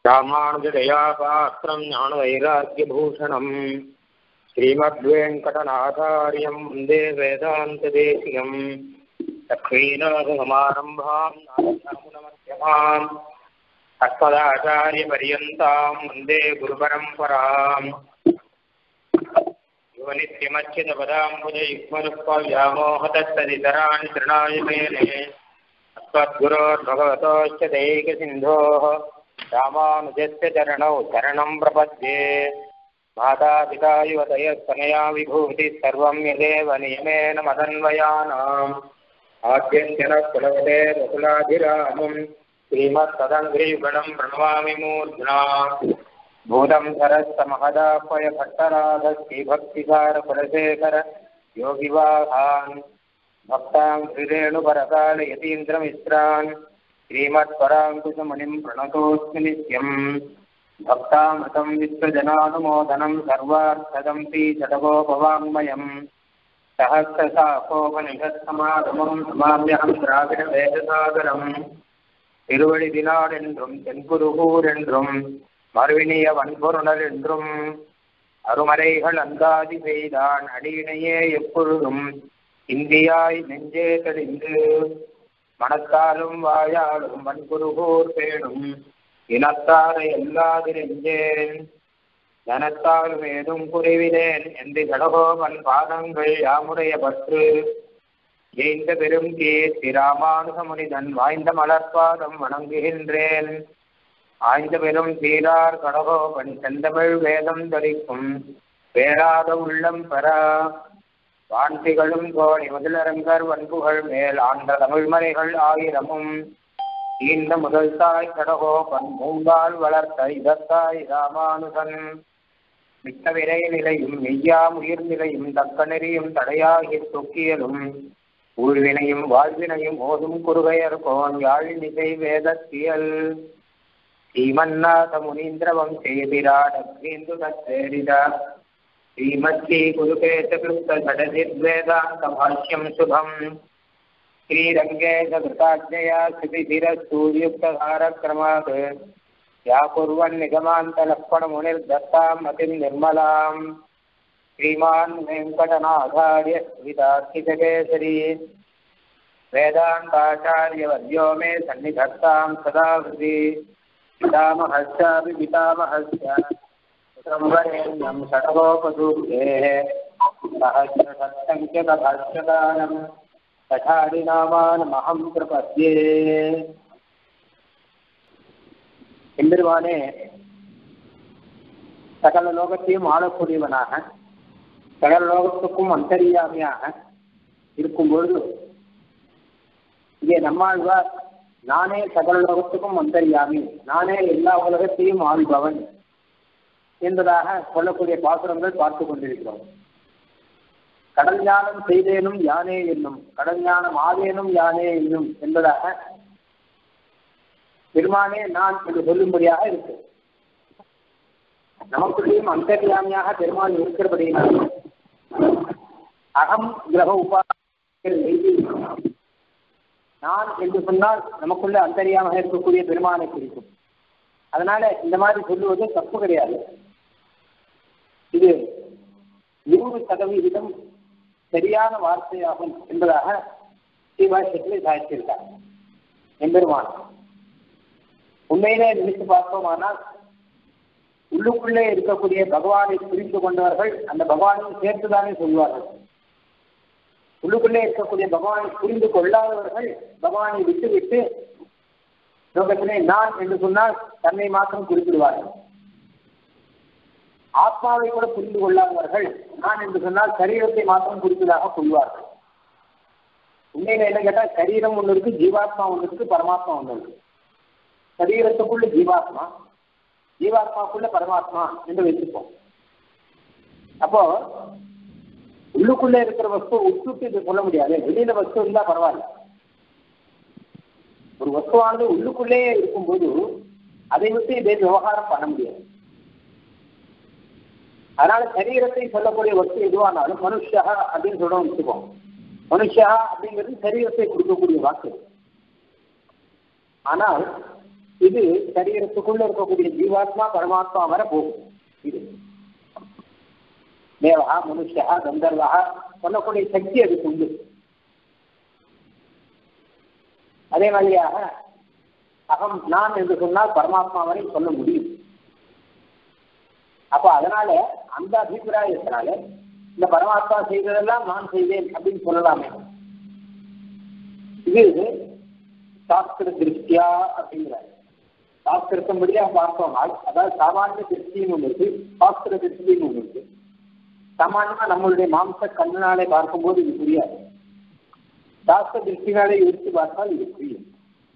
ராமானுஜதயாபாத்திரம் ஞானவைராக்கியபூஷணம் ஸ்ரீமத்வேங்கடநாதாரியம் வந்தே வேதாந்ததேசிகம் லக்ஷ்மீநாதசமாரம்பாம் நாதயாமுனமத்யமாம் அஸ்மதாச்சாரியபர்யந்தாம் வந்தே குருபரம்பராம் யுவநித்யமச்சிதபதாம்புஜயுக்மருக்மவ்யாமோஹதத்ததிதராணி திருணாய மேலே अस्मद्गुरोर्भगवतोश्च दैकसिन्धोः रामानुजस्य चरणौ शरणं प्रपद्ये मातापिता युवतयस्तनया विभूतिः सर्वं यदेव नियमेन मदन्वयानाम् आद्यस्य नः कुलवते रकुलाभिरामं श्रीमत्तदङ्घ्रियुगलं प्रणमामि मूर्ध्ना भूतं सरस्त महदाह्वय भट्टराध श्रीभक्तिसारकुलशेखर योगिवाहान् भक्तां श्रीरेणुपरकाल यतीन्द्रमिश्रान् श्रीमत्पराङ्कुशमुनिं प्रणतोऽस्मि नित्यम् भक्तामृतं विश्वजनानुमोदनं सर्वार्थदं श्रीशतकोपवाङ्मयम् सहस्रशाखोपनिषत्समागमं नमाम्यहं द्राविडवेदसागरम् திருவழிதினாடென்றும் தென்குருகூர் என்றும் மறுவினிய வன்பொருணல் என்றும் அருமறைகள் அந்தாதி செய்தான் அடியினையே எப்பொழுதும் இந்தியாய் நெஞ்சே தெளிந்து மனத்தாலும் வாயாலும் வன்குருகூர் பேணும் இனத்தாரை எல்லாது நெஞ்சேன் தனத்தாலும் ஏதும் குறைவிலேன் என்று கடகோபன் பாதங்கள் யாமுடைய பற்று எய்ந்த பெரும் கீர்த்தி ராமானுசமுனிதன் வாய்ந்த மலர்பாதம் வணங்குகின்றேன் ஆய்ந்த பெரும் சீரார் கடகோபன் செந்தமிழ் வேதம் தரிக்கும் பேராத உள்ளம் பெறா வான்திகளும் கோடி முதலரங்கர் வன்புகள் மேல் ஆண்ட தமிழ்மறைகள் ஆயிரமும் ஈந்த முதல் தாய் கடகோபன் மூங்கால் வளர்த்த இதத்தாய் ராமானுசன் மிக்க விரை நிலையும் மெய்யாம் உயிர் நிலையும் தக்க நெறியும் தடையாகி தொக்கியலும் ஊழ்வினையும் வாழ்வினையும் ஓதும் குறுகையர் கோன் யாழினிசை வேதத்தியல் ஸ்ரீமன்னாத முனீந்திரவம் செய்திராடேந்து தத்தேரித श्रीमद् गुरुकेशकृतषडजिद्वेदान्तभाष्यं शुभं श्रीरङ्गेशकृताज्ञया श्रुतिधिरसूर्युक्तधारक्रमात् व्याकुर्वन् निगमान्तलक्ष्मणमुनिर्दत्तां मतिं निर्मलां श्रीमान् वेङ्कटनाथार्य विदार्थितकेसरी वेदान्ताचार्यवर्यो मे सन्निधत्तां सदा हृदि पितामहश्चापि पितामहस्य संवरेण्यं षडगोपसूक्तेः सहस्रसत्सङ्ख्यकभाष्यकानं तथादिनामानमहं प्रपद्ये. எம்பெருமானே சகல லோகத்தையும் ஆளக்கூடியவனாக சகல லோகத்துக்கும் அந்தரியாமையாக இருக்கும்பொழுது இங்கே நம்மாழ்வார் நானே சகல லோகத்துக்கும் அந்தரியாமி, நானே எல்லா உலகத்தையும் ஆள்பவன் என்பதாக சொல்லக்கூடிய பாசுரங்கள் பார்த்து கொண்டிருக்கிறோம். கடல் ஞானம் செய்தேனும் யானே என்னும், கடல் ஞானம் ஆதேனும் யானே என்னும் என்பதாக பெருமானே நான் என்று சொல்லும்படியாக இருக்கு. நமக்குள்ளேயும் அந்தர்யாமியாக பெருமான் இருக்கிறபடியினால் அகம் கிரக நான் என்று சொன்னால் நமக்குள்ள அந்தர்யாமாக இருக்கக்கூடிய பெருமானை குறிக்கும். அதனால இந்த மாதிரி சொல்லுவது தப்பு கிடையாது. இது 100% சரியான வார்த்தையாகும் என்பதாக ஸ்ரீபாஷ்யத்திலே சாதித்திருக்கார் எம்பெருமான். உண்மையிலே நினைத்து பார்த்தோமானால் உள்ளுக்குள்ளே இருக்கக்கூடிய பகவானை புரிந்து கொண்டவர்கள் அந்த பகவானையும் சேர்த்துதானே சொல்வார்கள். உள்ளுக்குள்ளே இருக்கக்கூடிய பகவானை புரிந்து கொள்ளாதவர்கள் பகவானை விட்டுவிட்டு லோகத்திலே நான் என்று சொன்னால் தன்னை மாத்திரம் குறிப்பிடுவார்கள். ஆத்மாவை கூட புரிந்து கொள்ளாதவர்கள் நான் என்று சொன்னால் சரீரத்தை மாத்திரம் குறிப்பதாக கொள்வார்கள். உண்மையில என்ன கேட்டால் சரீரம் ஒன்று இருக்கு, ஜீவாத்மா ஒன்று இருக்கு, பரமாத்மா ஒன்று இருக்கு. சரீரத்துக்குள்ள ஜீவாத்மா, ஜீவாத்மாக்குள்ள பரமாத்மா என்று வச்சுப்போம். அப்போ உள்ளுக்குள்ள இருக்கிற வஸ்து உட்சுட்டு இது சொல்ல முடியாது. வெளியில வஸ்து இருந்தா பரவாயில்ல. ஒரு வஸ்துவானது உள்ளுக்குள்ளேயே இருக்கும்போது அதை விட்டு இதை விவகாரம் பண்ண முடியாது. அதனால சரீரத்தை சொல்லக்கூடிய வஸ்து எதுவானாலும் மனுஷா அப்படின்னு சொல்ல வச்சுப்போம். மனுஷா அப்படிங்கிறது சரீரத்தை கொடுக்கக்கூடிய வாக்கு. ஆனால் இது சரீரத்துக்குள்ள இருக்கக்கூடிய ஜீவாத்மா பரமாத்மா வர போகும். இது தேவகா மனுஷா கந்தர்வா சொல்லக்கூடிய சக்தி அதுக்கு உண்டு. அதே மாதிரியாக அகம் நான் என்று சொன்னால் பரமாத்மா வரை சொல்ல முடியும். அப்ப அதனால அந்த அபிப்பிராயத்தினால இந்த பரமாத்மா செய்ததெல்லாம் நான் செய்தேன் அப்படின்னு சொல்லலாமே. இது சாஸ்திர திருஷ்டியா அப்படிங்கிறார். சாஸ்திரத்தின்படியா பார்த்தோம்னால், அதாவது சாமானிய திருஷ்டின்னு ஒன்று இருக்கு, சாஸ்திர திருஷ்டின்னு ஒன்று இருக்கு. சாமானியமா நம்மளுடைய மாம்ச கண்ணனாலே பார்க்கும்போது இது புரியாது. சாஸ்திர திருஷ்டினாலே யோசித்து பார்த்தால் இது புரியும்.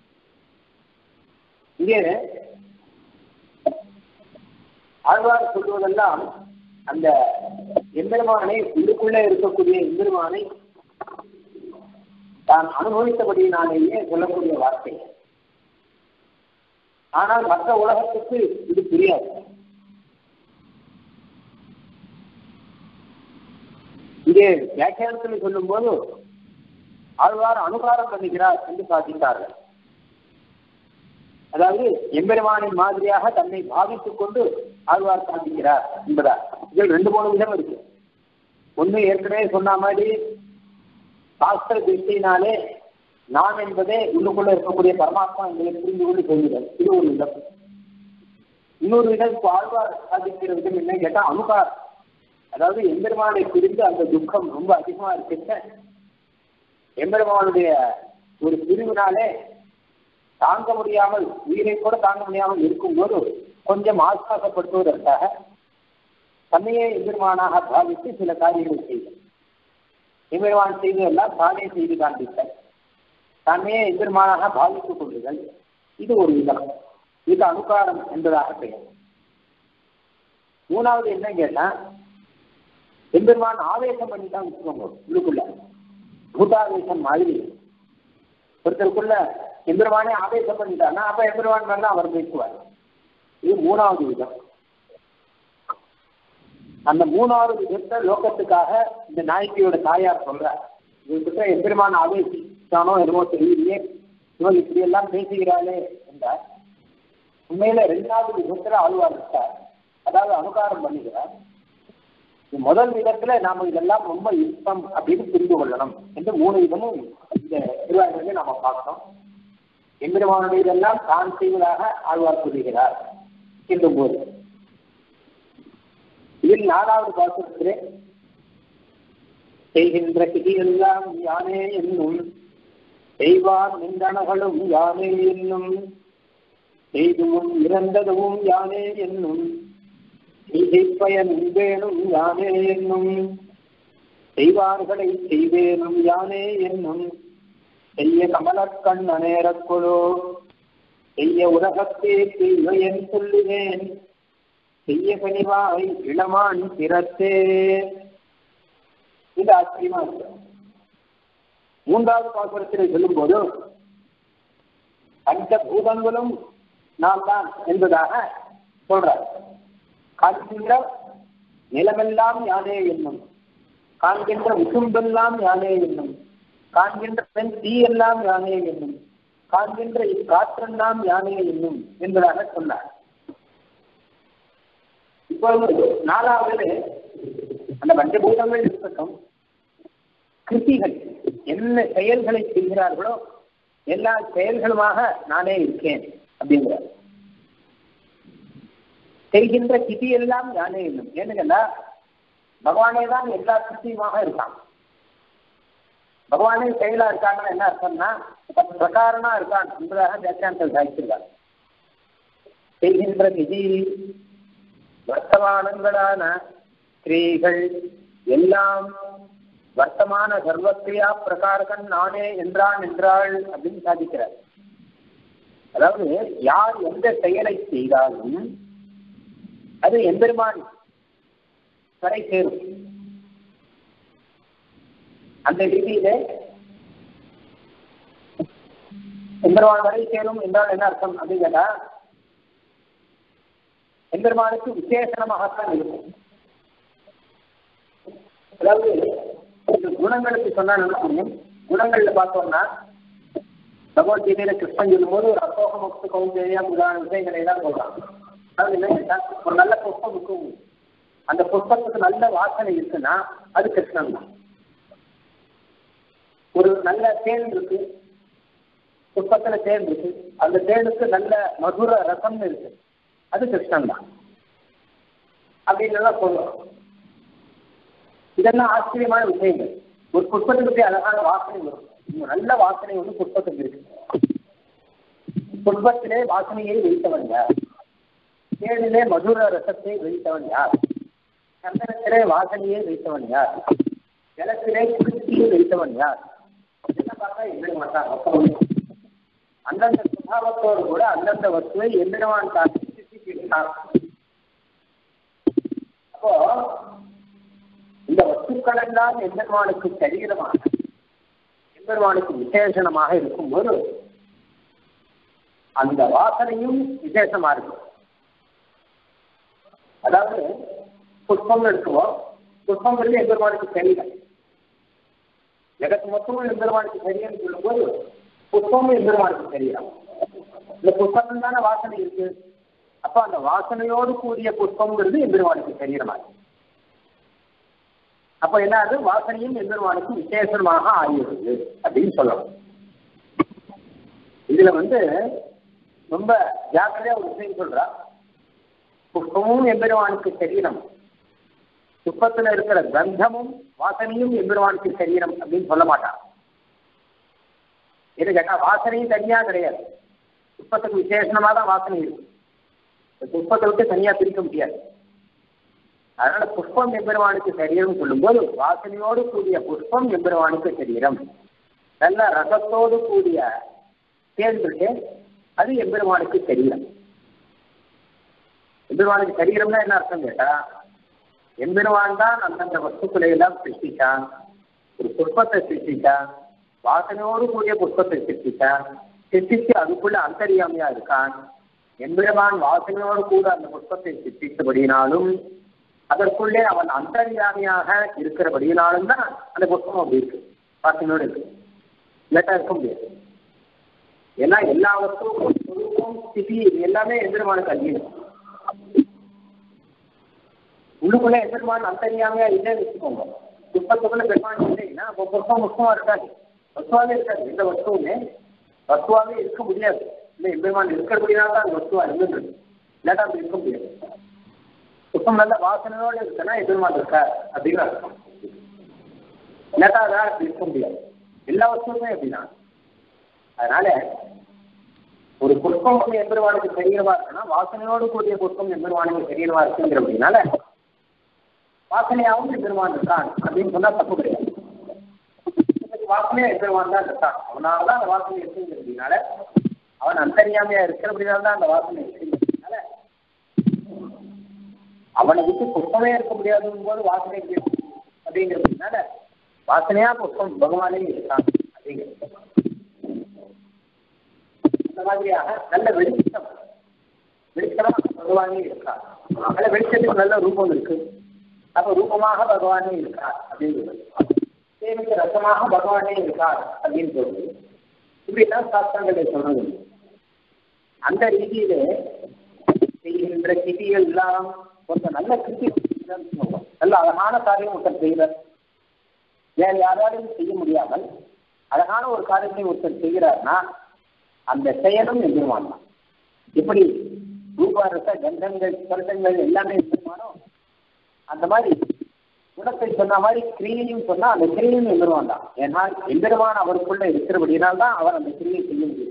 இங்கே ஆழ்வார் சொல்வதெல்லாம் அந்த எம்பெருமானை, உள்ளுக்குள்ளே இருக்கக்கூடிய எம்பெருமானை தான் அனுபவித்தபடியினாலேயே சொல்லக்கூடிய வார்த்தை. ஆனால் மற்ற உலகத்துக்கு இது புரியாது. இங்கே வியாக்கியானத்தில் சொல்லும் போது ஆழ்வார் அனுகாரம் பண்ணுகிறார் என்று சாதித்தார்கள். அதாவது எம்பெருமானின் மாதிரியாக தன்னை பாவித்துக் கொண்டு ஆழ்வார் சாதிக்கிறார் என்பதால் இதில் 2-3 விதம் இருக்கு. ஒன்று ஏற்கனவே சொன்ன மாதிரி சாஸ்திர திருஷ்டினாலே நான் என்பதே உள்ளுக்குள்ள இருக்கக்கூடிய பரமாத்மா என்பதை புரிந்து கொண்டு சொல்லுதல், இது ஒரு விதம். இன்னொரு விதம் ஆழ்வார் சாதிக்கிற விதம் என்ன கேட்டா அனுகார். அதாவது எம்பெருமானை பிரிந்து அந்த துக்கம் ரொம்ப அதிகமா இருக்க எம்பெருமானுடைய ஒரு பிரிவினாலே தாங்க முடியாமல், உயிரை கூட தாங்க முடியாமல் இருக்கும்போது கொஞ்சம் ஆஸ்வாசப்படுத்துவதற்காக தன்னையே எம்பெருமானாக பாவித்து சில காரியங்கள் செய்தார். எம்பெருமான் செய்ததெல்லாம் தானே செய்து காண்பித்தார். தன்னையே எம்பெருமானாக பாவித்துக் கொள்ளுதல், இது ஒரு விதம். இது அனுகாரம் என்பதாக பெயர். மூணாவது என்ன கேட்டா, எம்பெருமான் ஆவேசம் பண்ணித்தான் வச்சுக்கோங்க. உள்ளுக்குள்ள பூதாவேசம் மாதிரி ஒருத்தருக்குள்ள எம்பெருமானே ஆவேசம் பண்ணிட்டான்னா அப்ப எம்பெருமான் மேல அவர் பேசுவார். இது மூணாவது விதம். அந்த மூணாவது விதத்தை லோகத்துக்காக இந்த நாயகியோட தாயார் சொல்றார். இவர்கிட்ட எம்பெருமான் ஆவேசித்தானோ என்னமோ தெரியலையே, இவங்க இப்படி எல்லாம் பேசுகிறாளே என்றார். உண்மையில 2வது விதத்துல ஆழ்வார் இருக்கார், அதாவது அனுகாரம் பண்ணுகிறார். முதல் விதத்துல நாம இதெல்லாம் ரொம்ப இஷ்டம் அப்படின்னு புரிந்து கொள்ளணும் என்று 3 விதமும் இந்த திருவாரூரிலே நாம பார்க்கணும். எம்பெருமானுடைய இதெல்லாம் தான் செய்வதாக ஆழ்வார் சொல்லுகிறார் என்றும் போது இதில் 4வது பாசுரத்திலே செய்கின்ற கிதியெல்லாம் யானே என்னும் செய்வார் நின்றனகளும் யானே என்னும் செய்துவும் இறந்ததும் யானே என்னும் செய்கைப்பயன் வேணும் யானே என்னும் செய்வார்களை செய்வேனும் யானே என்னும் செய்ய கமலக்கண் அநேரக்குழோ செய்ய உலகத்தே செய்வையன் சொல்லுவேன் செய்ய கனிவாய் இளமான் பிறத்தே. இது ஆச்சரியமா இருக்கு. 3வது பாசுரத்தில் சொல்லும் போது பஞ்ச பூதங்களும் நாம் தான் என்பதாக சொல்றார். காண்கின்ற நிலமெல்லாம் யானே என்னும், காண்கின்ற விசும்பெல்லாம் யானே என்னும், காண்கின்ற பெண் தீ எல்லாம் யானே என்னும், காண்கின்ற இக்காற்றெல்லாம் யானே என்னும் என்பதாக சொன்னார். இப்பொழுது 4வது அந்த பஞ்சபூதங்கள் இருக்கட்டும், கிருத்திகள் என்ன செயல்களை செய்கிறார்களோ எல்லா செயல்களுமாக நானே இருக்கேன் அப்படிங்கிறார். செய்கின்ற கிதி எல்லாம் யானே என்னும், ஏனுங்கன்னா பகவானே தான் எல்லா கிருத்தியுமாக இருக்கான். பகவானே செயலா இருக்காங்கன்னு என்ன அர்த்தம்னா பிரகாரனா இருக்கான் என்பதாக வியாக்கியானத்தில் சாதிச்சிருக்கார். செய்கின்ற கிதி வர்த்தமானங்களான கிரியைகள் எல்லாம் வர்த்தமான சர்வக்கிரியா பிரகாரகன் நானே என்றான் என்றாள் அப்படின்னு சாதிக்கிறார். அதாவது யார் எந்த செயலை செய்தாலும் அது எம்பெருமான் வரை சேரும். அந்த ரீதியில எம்பெருமான் வரை சேரும் என்றால் என்ன அர்த்தம் அப்படின்னு கேட்டா, எம்பெருமானுக்கு விசேஷமாகத்தான் இருக்கும். அதாவது குணங்களுக்கு சொன்னா என்ன புரியும்? குணங்கள்ல பார்த்தோம்னா பகவத்கீதையில கிருஷ்ணன் சொல்லும்போது ஒரு அசோக முக்து கௌந்தேயா முதலான விஷயங்களை தான் சொல்றாங்க. அதாவது என்ன கேட்டா, ஒரு நல்ல புஷ்பம் இருக்கும், அந்த புஷ்பத்துக்கு நல்ல வாசனை இருக்குன்னா அது கிருஷ்ணன் தான். ஒரு நல்ல தேன் இருக்கு, புஷ்பத்துல தேன் இருக்கு, அந்த தேனுக்கு நல்ல மதுர ரசம்னு இருக்கு, அது கிருஷ்ணன் தான் அப்படின்னு சொல்லுவோம். இதெல்லாம் ஆச்சரியமான விஷயங்கள். ஒரு புஷ்பத்துக்கு அழகான வாசனை வரும், நல்ல வாசனை வந்து புஷ்பத்துக்கு இருக்கு. புஷ்பத்திலே வாசனையை வைத்தவன் யார்? தேனிலே மதுர ரசத்தை வைத்தவன் யார்? சந்தனத்திலே வாசனையை வைத்தவன் யார்? ஜலத்திலே குளிர்ச்சியை வைத்தவன் யார்? என்ன பார்த்தா என்ன மாட்டான். அந்தந்த சுபாவத்தோடு கூட அந்தந்த வஸ்துவை எந்திரவான் தாக்கி சிருஷ்டிக்கிறான். அப்போ இந்த வஸ்துக்கள் எல்லாம் எம்பெருமானுக்கு சரீரமாக, எம்பெருமானுக்கு விசேஷமாக இருக்கும்போது அந்த வாசனையும் விசேஷமா இருக்கும். அதாவது புஷ்பம் எடுக்குவோம், புஷ்பங்கள் எம்பெருமானுக்கு சரீரம், ஜெகத்து மொத்தமும் எம்பெருமானுக்கு சரீரம் சொல்லும்போது புஷ்பமும் எம்பெருமானுக்கு சரீரம். இந்த புஷ்பத்தில் தானே வாசனை இருக்கு. அப்ப அந்த வாசனையோடு கூடிய புஷ்பம்ங்கிறது எம்பெருமானுக்கு சரீரமாக. அப்ப என்ன, அது வாசனையும் எம்பெருமானுக்கு விசேஷமாக ஆகிடுது அப்படின்னு சொல்லணும். இதுல வந்து ரொம்ப ஜாக்கிரதையா ஒரு விஷயம் சொல்றா. புஷ்பமும் எம்பெருமானுக்கு சரீரம், புஷ்பத்துல இருக்கிற கந்தமும் வாசனையும் எம்பெருமானுக்கு சரீரம் அப்படின்னு சொல்ல மாட்டான். எது கேட்டா வாசனையும் தனியா கிடையாது, புஷ்பத்துக்கு விசேஷமா தான் வாசனை இருக்கு. புஷ்பத்தை விட்டு தனியா பிரிக்க முடியாது. அதனால புஷ்பம் எம்பெருமானுக்கு சரீரம் சொல்லும்போது வாசனையோடு கூடிய புஷ்பம் எம்பெருமானுக்கு சரீரம், நல்ல ரசத்தோடு கூடிய தேன் இருக்கு, அது எம்பெருமானுக்கு சரீரம். எம்பெருமானுக்கு சரீரம்னா என்ன அர்த்தம் கேட்டா, எம்பெருமான் தான் அந்தந்த வஸ்துக்களை எல்லாம் சிருஷ்டிச்சான். ஒரு புஷ்பத்தை சிருஷ்டிச்சான், வாசனையோடு கூடிய புஷ்பத்தை சிருஷ்டிச்சான், சிருஷ்டிச்சு அதுக்குள்ள அந்தரியாமையா இருக்கான். எம்பெருமான் வாசனையோடு கூட அந்த புஷ்பத்தை சிருஷ்டித்தபடியினாலும் அதற்குள்ளே அவன் அந்தரியாமையாக இருக்கிறபடியினாலும் தான் அந்த புஷ்பம் அப்படி இருக்கு, வாசனையோடு இருக்கு. இல்லாட்டா இருக்க முடியாது. ஏன்னா எல்லா வஸ்துவும் ஸ்திதி எல்லாமே எம்பெருமானுக்கு அங்கீகம். உள்ளுக்குள்ள எம்பெருமான் அந்தரியாமையா இல்லைன்னு வச்சுக்கோங்க, புஷ்பத்துக்குள்ள பெருமான் இல்லைன்னா அப்போ புஷ்பம் முஷ்பமா இருக்காது, வஸ்துவாவே இருக்காது. எந்த வஸ்துவுமே வஸ்துவாவே இருக்க முடியாது. இல்லை எம்பெருமான் இருக்கிறபடினால தான் அந்த வஸ்துவா இருந்துருக்கு, இல்லாட்டா அப்படி இருக்க முடியாது. புஷ்பம் நல்ல வாசனையோடு இருக்குன்னா எம்பெருமான் இருக்கா அப்படின்னு அர்த்தம். இல்லாட்டா அதான் அப்படி இருக்க முடியாது. எல்லா வஸ்துவுமே அப்படிதான். அதனால ஒரு புஷ்பம் வந்து எம்பெருமானுக்கு சரீரமா இருக்குன்னா வாசனையோடு கூடிய புஷ்பம் எம்பெருமானுக்கு சரீரமா இருக்குங்கிற அப்படின்னால வாசனையாகவும் எம்பெருமான் இருக்கான் அப்படின்னு சொன்னா தப்பு கிடையாது. வாசனையா எம்பெருமான் தான் இருக்கான், அவனால்தான் அந்த வாசனை இருக்குங்கிற அப்படின்னால, அவன் அந்தரியாமையா இருக்கிற அப்படின்னால தான் அந்த வாசனை இருக்குங்கிறதுனால அவனை விட்டு புஷ்பமே இருக்க முடியாதுங்கும் போது வாசனை அப்படிங்கிறதுனால வாசனையா புஷ்பம் பகவானே இருக்கான் அப்படிங்கிறது. இந்த மாதிரியாக நல்ல வெளிச்சமா பகவானே இருக்கார். நல்ல வெளிச்சத்துக்கு நல்ல ரூபம் இருக்கு, அப்ப ரூபமாக பகவானே இருக்கார் அப்படின்னு சொல்றது. தேவைக்கு ரசமாக பகவானே இருக்கார் அப்படின்னு சொல்றது. இப்படிதான் சாஸ்திரங்களை சொல்றது. அந்த ரீதியிலே செய்கின்ற கிதிகள் எல்லாம் கொஞ்சம் நல்ல கிருதி, நல்ல அழகான காரியம் ஒருத்தர் செய்கிறார். வேற யாராலையும் செய்ய முடியாமல் அழகான ஒரு காரியத்தை ஒருத்தர் செய்கிறார்னா அந்த செயலும் எம்பெருமான் தான். எப்படி ரூபாரச கந்தங்கள் ஸ்பர்சங்கள் எல்லாமே எம்பெருமானோ அந்த மாதிரி குணத்தை சொன்ன மாதிரி கிரியையும் சொன்னா அந்த கிரியையும் எம்பெருமான் தான். ஏன்னா எம்பெருமான் அவருக்குள்ள இருக்கிறபடியினால் தான் அவர் அந்த கிரியை செய்ய முடியும்.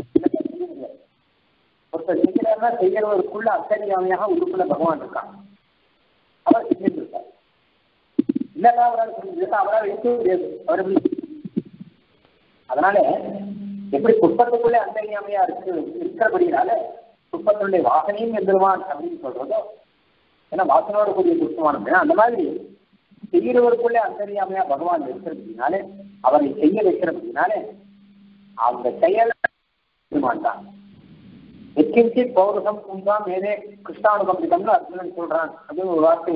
ஒருத்தர் செய்கிறார்னா செய்கிறவருக்குள்ள அத்தரியாமையாக உருக்குள்ள பகவான் இருக்கான், அவர் செஞ்சுட்டு இருக்கார். இல்லைன்னா அவரால் செஞ்சு அவரால் இருக்க முடியாது. அவர் அதனால எப்படி புஷ்பத்துக்குள்ளே அந்தரியாமையா இருக்கிறபடினால புஷ்பத்தினுடைய வாசனையும் எம்பெருமான் அப்படின்னு சொல்றதோ, ஏன்னா வாசனோட கூடிய புஷ்பமானது அந்த மாதிரி செய்கிறவருக்குள்ளே அந்தரியாமையா பகவான் இருக்கிறதுனாலே அவரை செய்ய வைக்கிறதுனாலே அந்த செயல் எம்பெருமான் தான். எக்கிஞ்சி பௌரசம் பும்பாம் மேலே கிருஷ்ணானுகம்பிதம்னு அர்ஜுனன் சொல்றான் அப்படின்னு ஒரு வார்த்தை.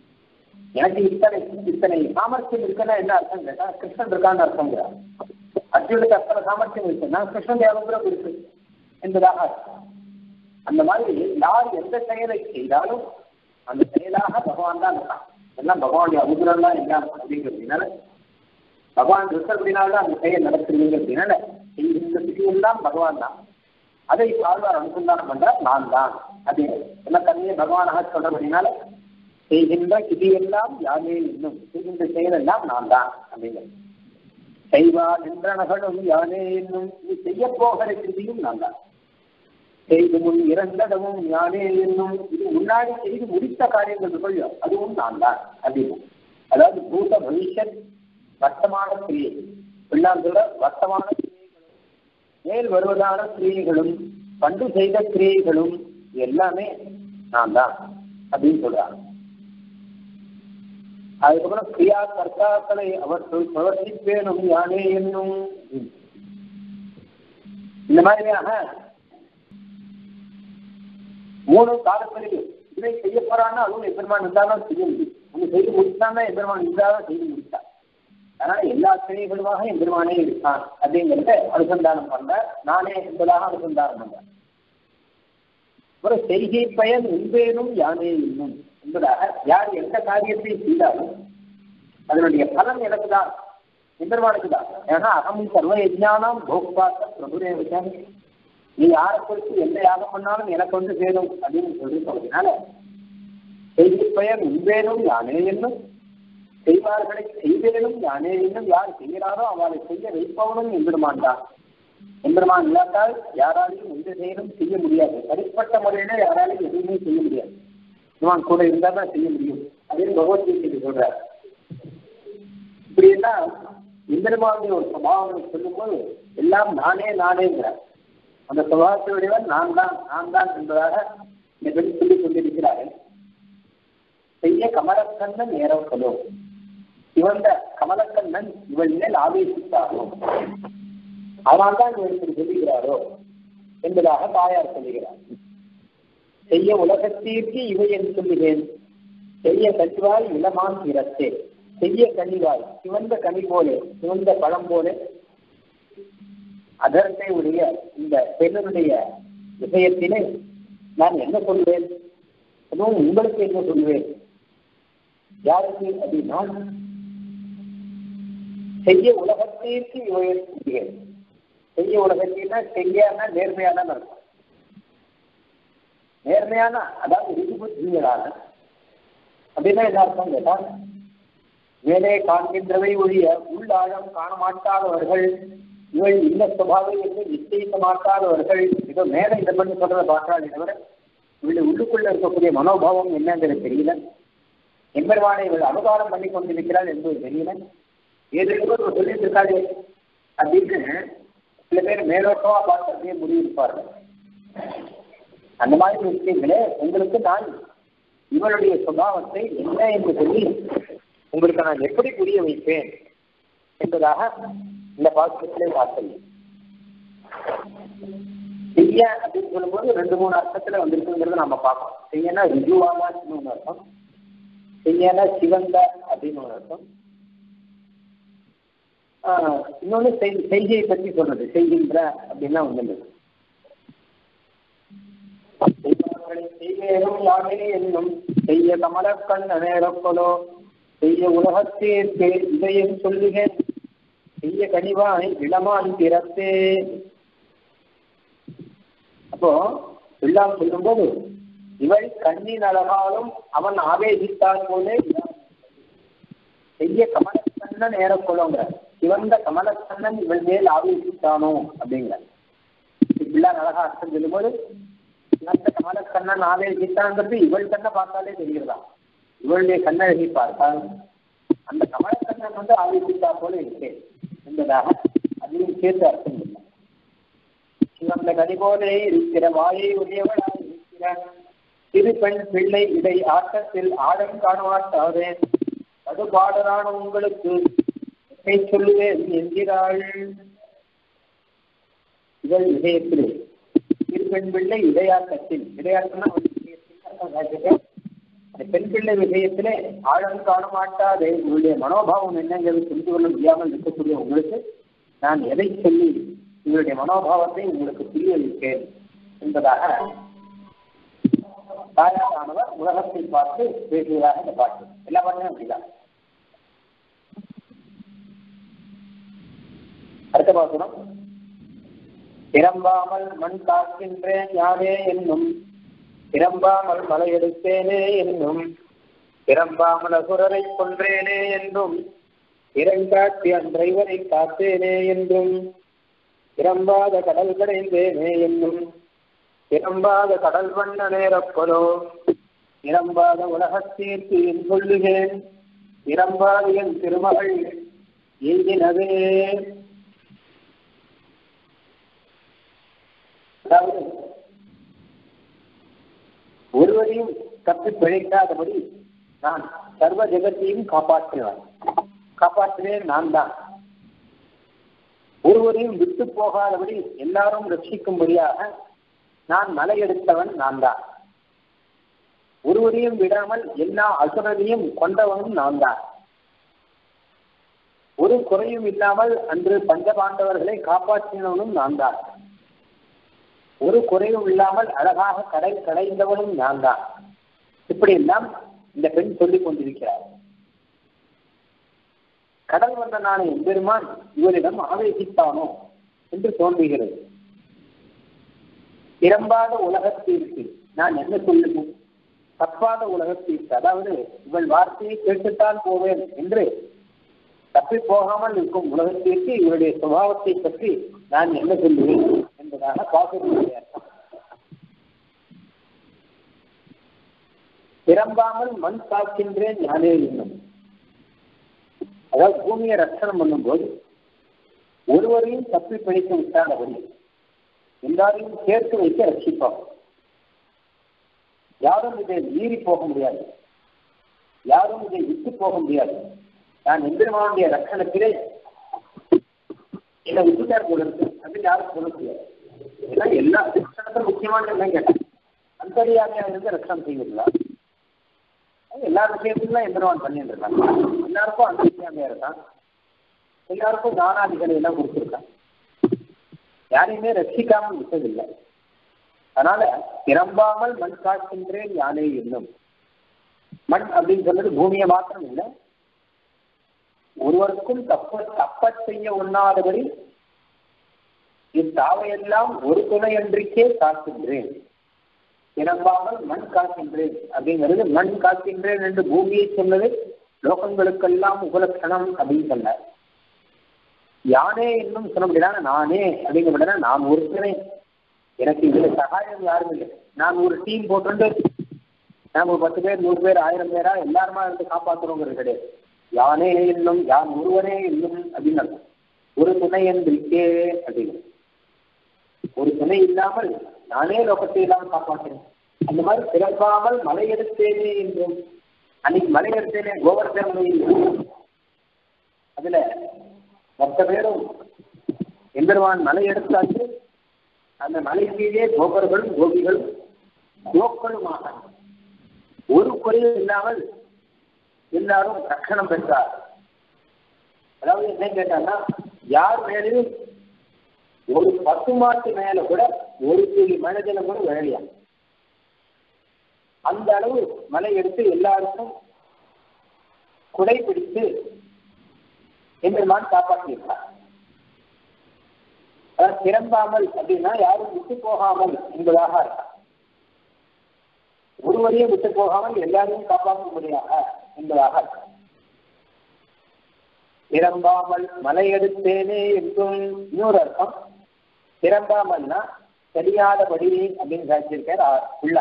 எனக்கு இத்தனை சாமர்த்தியம் இருக்குன்னா என்ன அர்த்தம் கேட்டா கிருஷ்ணன் இருக்கான்னு அர்த்தங்கிறார். அர்ஜுனுக்கு அத்தனை சாமர்த்தியம் இருக்கு, நான் கிருஷ்ணனுடைய அனுகிரகம் இருக்கு என்பதாக அர்த்தம். அந்த மாதிரி யார் எந்த செயலை செய்தாலும் அந்த செயலாக பகவான் தான் இருக்கான். எல்லாம் பகவானுடைய அனுகிரகம் தான் எல்லாம் அப்படிங்கிறதுனால பகவான் இருக்கிறதுனால அந்த செயல் நடத்துறீங்க அப்படின்னால இந்த திதியெல்லாம் பகவான் தான். அதை ஆழ்வார் அனுசந்தானம் பண்றார் நான் தான் அப்படின்னு என்ன தன்மையை பகவானாக சொல்றபடினால செய்கின்ற திதியெல்லாம் யானே இன்னும் செய்கின்ற செயல் எல்லாம் நான் தான் அப்படிங்கிறது. செய்வா நின்றனகளும் யானே என்னும் இது செய்ய போகிற திதியும் நான் தான். செய்து முன் இறந்தடமும் யானே என்னும் இது முன்னாடி செய்து முடித்த காரியங்கள் அதுவும் நான் தான் அப்படின்னு. அதாவது பூத பவிஷ்யத் வர்த்தமான கிரியை பிள்ளாந்தோட வர்த்தமான கிரியைகளும் மேல் வருவதான கிரியைகளும் பண்டு செய்த கிரியைகளும் எல்லாமே நான் தான் அப்படின்னு சொல்றாங்க. அதுக்கப்புறம் கிரியா கர்த்தாக்களை அவர்கள் பிரவர்த்திப்பேனும் யானே என்னும் இந்த மாதிரியாக 3 காலத்திலையும் இதை செய்ய போறான்னா அதுவும் எம்பெருமான் இருந்தாலும் செய்ய முடியும். ஒன்று செய்து முடிச்சான்னா எம்பெருமான் இருந்தாலும் செய்து முடித்தான். அதனால எல்லா செயல்களுமாக எம்பெருமானே இருக்கான் அப்படிங்கிறத அனுசந்தானம் பண்ண நானே என்பதாக அனுசந்தானம் பண்ண. ஒரு செய்கை பயன் உண்பேனும் யானே இன்னும் என்பதாக யார் எந்த காரியத்தை செய்தாலும் அதனுடைய பலன் எனக்கு தான், எம்பெருமானுக்கு தான். ஏன்னா அகம் சர்வ யஜ்ஞானம் போக்பாத்த பிரபுரே வச்சாங்க. நீ யாரை குறித்து எந்த யாகம் பண்ணாலும் எனக்கு வந்து சேரும் அப்படின்னு சொல்லி சொல்றதுனால செய்தி பெயர் உண்பேனும் யானே என்னும் செய்வார்களை செய்வேனும் யானே என்னும் யார் செய்கிறாரோ அவளை செய்ய வைப்பவனும் எம்பெருமான் தான். எம்பெருமான் இல்லாட்டால் யாராலையும் எந்த செயலும் செய்ய முடியாது. தனிப்பட்ட முறையில யாராலையும் எதுவுமே செய்ய முடியாது. எம்பெருமான் கூட இருந்தால் தான் செய்ய முடியும் அப்படின்னு பகவத்கீதை சொல்றார். இப்படி எல்லாம் எம்பெருமானுடைய ஒரு சபாவம் சொல்லும்போது எல்லாம் நானே நானேங்கிறார். அந்த சுபாவத்தினுடையவன் நான் தான் என்பதாக இந்த பெண் சொல்லிக் கொண்டிருக்கிறார்கள். செய்ய கமலக்கண்ணன் நேரங்களோ இவந்த கமலக்கண்ணன் இவள் மேல் ஆவேசித்தாரோ அதனால் தான் இவருக்கு சொல்லுகிறாரோ என்பதாக தாயார் சொல்லுகிறார். செய்ய உலகத்திற்கு இவை என்று சொல்லுகிறேன். செய்ய கனிவாய் இளமான் திறத்தே செய்ய கனிவாய் சிவந்த கனி போலே சிவந்த பழம் போலே அதர்த்தை உடைய இந்த பெண்ணுடைய விஷயத்திலே நான் என்ன சொல்வேன், அதுவும் உங்களுக்கு என்ன சொல்வேன். யாருக்கு அப்படின்னா செய்ய உலகத்திற்கு இவைய செய்ய உலகத்தின்னா செய்யானா நேர்மையான அர்த்தம். நேர்மையான அதாவது ரிஜுபுத்திகளான அப்படின்னா என்ன அர்த்தம் கேட்டா மேலே காண்கின்றவை ஒழிய உள்ளாழம் காண மாட்டாதவர்கள், இவள் இந்த சுபாவை என்று நிச்சயிக்க மாட்டாதவர்கள். இதோ மேலே இந்த பண்ணி சொல்றதை பார்த்தாலே தவிர இவளுடைய உள்ளுக்குள்ள இருக்கக்கூடிய மனோபாவம் என்னங்கிறது தெரியல. எம்பெருமானை இவள் அனுகாரம் பண்ணி கொண்டிருக்கிறாள் என்பது தெரியல. ஏதோ சொல்லிட்டு இருக்காது அப்படின்னு சில பேர் மேலோட்டமா பார்த்து அப்படியே முடிவிருப்பார்கள். அந்த மாதிரி விஷயங்களே உங்களுக்கு நான் இவளுடைய சுபாவத்தை என்ன என்று சொல்லி உங்களுக்கு நான் எப்படி புரிய வைப்பேன் என்பதாக இந்த பாசத்திலே பார்த்தது. செய்ய அப்படின்னு சொல்லும்போது 2-3 அர்த்தத்துல வந்திருக்குங்கிறத நம்ம பார்க்கணும். செய்யனா ரிஜுவானான்னு ஒன்று அர்த்தம், செய்யனா சிவந்த அப்படின்னு ஒரு அர்த்தம், இன்னொன்னு செய்கையை பற்றி சொல்றது செய்கின்ற அப்படின்னா ஒண்ணு. செய்வேனும் யானே என்னும் செய்ய கமலக்கண் நேரப்பலோ செய்ய உலகத்தேற்கு இதையும் சொல்லுகிறேன் செய்ய கனிவாய் இளமான் திறத்தே. அப்போ எல்லாம் சொல்லும்போது இவள் கண்ணின் அழகாலும் அவன் ஆவேசித்தான் போலே செய்ய கமலக்கண்ணன் ஏறக்கொள்ளுங்கிற சிவந்த கமலக்கண்ணன் இவள் மேல் ஆவேசித்தானோ அப்படிங்கிற இப்படிலாம் அழகா அர்த்தம் சொல்லும்போது சிவந்த கமலக்கண்ணன் ஆவேசித்தான்ங்கிறது இவள் கண்ணை பார்த்தாலே தெரிகிறதா. இவளுடைய கண்ணழகி பார்த்தால் அந்த கமலக்கண்ணன் ஆவேசித்தா போல இருக்கே என்பதாக அதையும் சேர்த்து அர்த்தம் இல்லை. சிவந்த கனி போலே இருக்கிற வாயை உடையவளாக இருக்கிற சிறு பெண் பிள்ளை இதை ஆட்டத்தில் ஆழம் காணமாட்டாதே படுபாடலான உங்களுக்கு சொல்லுவேன் என்கிறாள். இவள் இதயத்தில் சிறு பெண் பிள்ளை இடையாட்டத்தில் இடையாட்டம்னா அந்த பெண் பிள்ளை விஷயத்திலே ஆழம் காண மாட்டாதே உங்களுடைய மனோபாவம் என்னங்கிறது புரிந்து கொள்ள முடியாமல் இருக்கக்கூடிய உங்களுக்கு நான் எதை சொல்லி உங்களுடைய மனோபாவத்தை உங்களுக்கு புரிய வைத்தேன் என்பதாக தாயாரானவர் உலகத்தை பார்த்து பேசுவதாக இந்த பாட்டு. எல்லா பாட்டுமே அப்படிதான். அடுத்த பாசுரம், திறம்பாமல் மண் காக்கின்றேன் யானே என்னும், திறம்பாமல் மலை எடுத்தேனே என்னும், திறம்பாமல் அசுரரை கொன்றேனே என்றும், இறங்காட்டி அன்றைவரை காத்தேனே என்றும், திறம்பாத கடல் கடைந்தேனே என்னும், திறம்பாத கடல் வண்ண நேரப்பலோ, திறம்பாத உலகத்தீர்த்து என் சொல்லுகிறேன், திறம்பாத என் திருமகள் எய்தினதே. அதாவது ஒருவரையும் தப்பி பிழைக்காதபடி நான் சர்வ ஜெகத்தையும் காப்பாற்றினேன் நான் தான். ஒருவரையும் விட்டு போகாதபடி எல்லாரும் ரட்சிக்கும்படியாக நான் மலையெடுத்தவன் நான் தான். ஒருவரையும் விடாமல் எல்லா அசுரரையும் கொண்டவனும் நான் தான். ஒரு குறையும் இல்லாமல் அன்று பஞ்சபாண்டவர்களை காப்பாற்றினவனும் நான் தான். ஒரு குறையும் இல்லாமல் அழகாக கடை கடைந்தவனும் நான் தான். இப்படி எல்லாம் இந்த பெண் சொல்லிக் கொண்டிருக்கிறார். கடல் வந்த நாளை எம்பெருமான் இவரிடம் ஆவேசித்தானோ என்று தோன்றுகிறது. திறம்பாத உலகத்திற்கு நான் என்ன சொல்லுவேன்? தப்பாத உலகத்திற்கு, அதாவது இவள் வார்த்தையை கேட்டுத்தான் போவேன் என்று தப்பி போகாமல் இருக்கும் உலகத்திற்கு இவருடைய சுபாவத்தை பற்றி நான் என்ன சொல்லுவேன் என்பதாக பாசுரத்தினுடைய அர்த்தம். திறம்பாமல் மண் காக்கின்றேன் யானே என்னும், அதாவது பூமியை ரட்சணம் பண்ணும்போது ஒருவரையும் தப்பி பிடிக்க விட்டாதபடி எல்லாரையும் சேர்த்து வைக்க ரட்சிப்பாங்க. யாரும் இதை மீறி போக முடியாது, யாரும் இதை விட்டு போக முடியாது. நான் எம்பெருமானுடைய ரட்சணத்திலே என்னை விட்டுட்டார் போல இருக்கு அப்படின்னு யாரும் சொல்ல முடியாது. ஏன்னா எல்லா ரட்சணத்திலும் முக்கியமான என்ன கேட்டேன், அந்தரியாமையா இருந்து ரட்சணம் செய்வீங்களா? எல்லா விஷயத்திலும் எம்பெருமான் பண்ணிட்டு இருக்காங்க. எல்லாருக்கும் அந்தரியாமையா இருக்கான், எல்லாருக்கும் தானாதிகளை எல்லாம் கொடுத்துருக்கான், யாரையுமே ரட்சிக்காமல் விட்டதில்லை. அதனால திறம்பாமல் மண் காக்கின்றேன் யானே என்னும், மண் அப்படின்னு சொன்னது பூமியை மாத்திரம் இல்லை, ஒருவருக்கும் தப்ப செய்ய ஒண்ணாதபடி இத்தாவையெல்லாம் ஒரு துணையன்றிக்கே காக்கின்றேன். திறம்பாமல் மண் காக்கின்றேன் அப்படிங்கிறது, மண் காக்கின்றேன் என்று பூமியை சொன்னது லோகங்களுக்கெல்லாம் உபலட்சணம் அப்படின்னு சொன்னார். யானே இன்னும் சொல்ல முடியாது, நானே அப்படிங்கிற நான் ஒருத்தனே, எனக்கு இதுல சகாயம் யாரும் இல்லை. நான் ஒரு டீம் போட்டு நான் ஒரு 10 பேர் 100 பேர் 1000 பேரா எல்லாருமா இருந்து காப்பாற்றுறோங்கிறது கிடையாது. யானே இன்னும், யான் ஒருவனே இன்னும் அப்படின்னு அர்த்தம். ஒரு துணை என்றிருக்கே அப்படின்னு, ஒரு துணை இல்லாமல் நானே லோகத்தை இல்லாமல் காப்பாற்றுறேன். அந்த மாதிரி திறப்பாமல் மலை எடுத்தேனே என்றும், அன்னைக்கு மலை எடுத்தேனே கோவர்தன அதுல மொத்த பேரும் எம்பெருமான் மலை எடுத்தாச்சு. அந்த மலை கீழே கோபர்களும் கோபிகளும் கோக்களுமாக ஒரு குறையும் இல்லாமல் எல்லாரும் ரட்சணம் பெற்றார். அதாவது என்ன கேட்டாங்கன்னா, யார் மேலேயும் ஒரு பசுமாட்டு மேல கூட ஒரு துளி மனிதன கூட விழலையா, அந்த அளவு மலை எடுத்து எல்லாருக்கும் குடை பிடித்து எம்பெருமான் காப்பாற்றியிருக்கார். அதாவது திறம்பாமல் அப்படின்னா யாரும் விட்டு போகாமல் என்பதாக இருக்கார். ஒருவரையும் விட்டு போகாமல் எல்லாரையும் காப்பாற்றும்படியாக என்பதாக இருக்கார். திறம்பாமல் மலை எடுத்தேனே என்றும் இன்னொரு அர்த்தம். திறம்பாமல்னா தெரியாதபடி அப்படின்னு சாதிச்சிருக்கார் உள்ளா,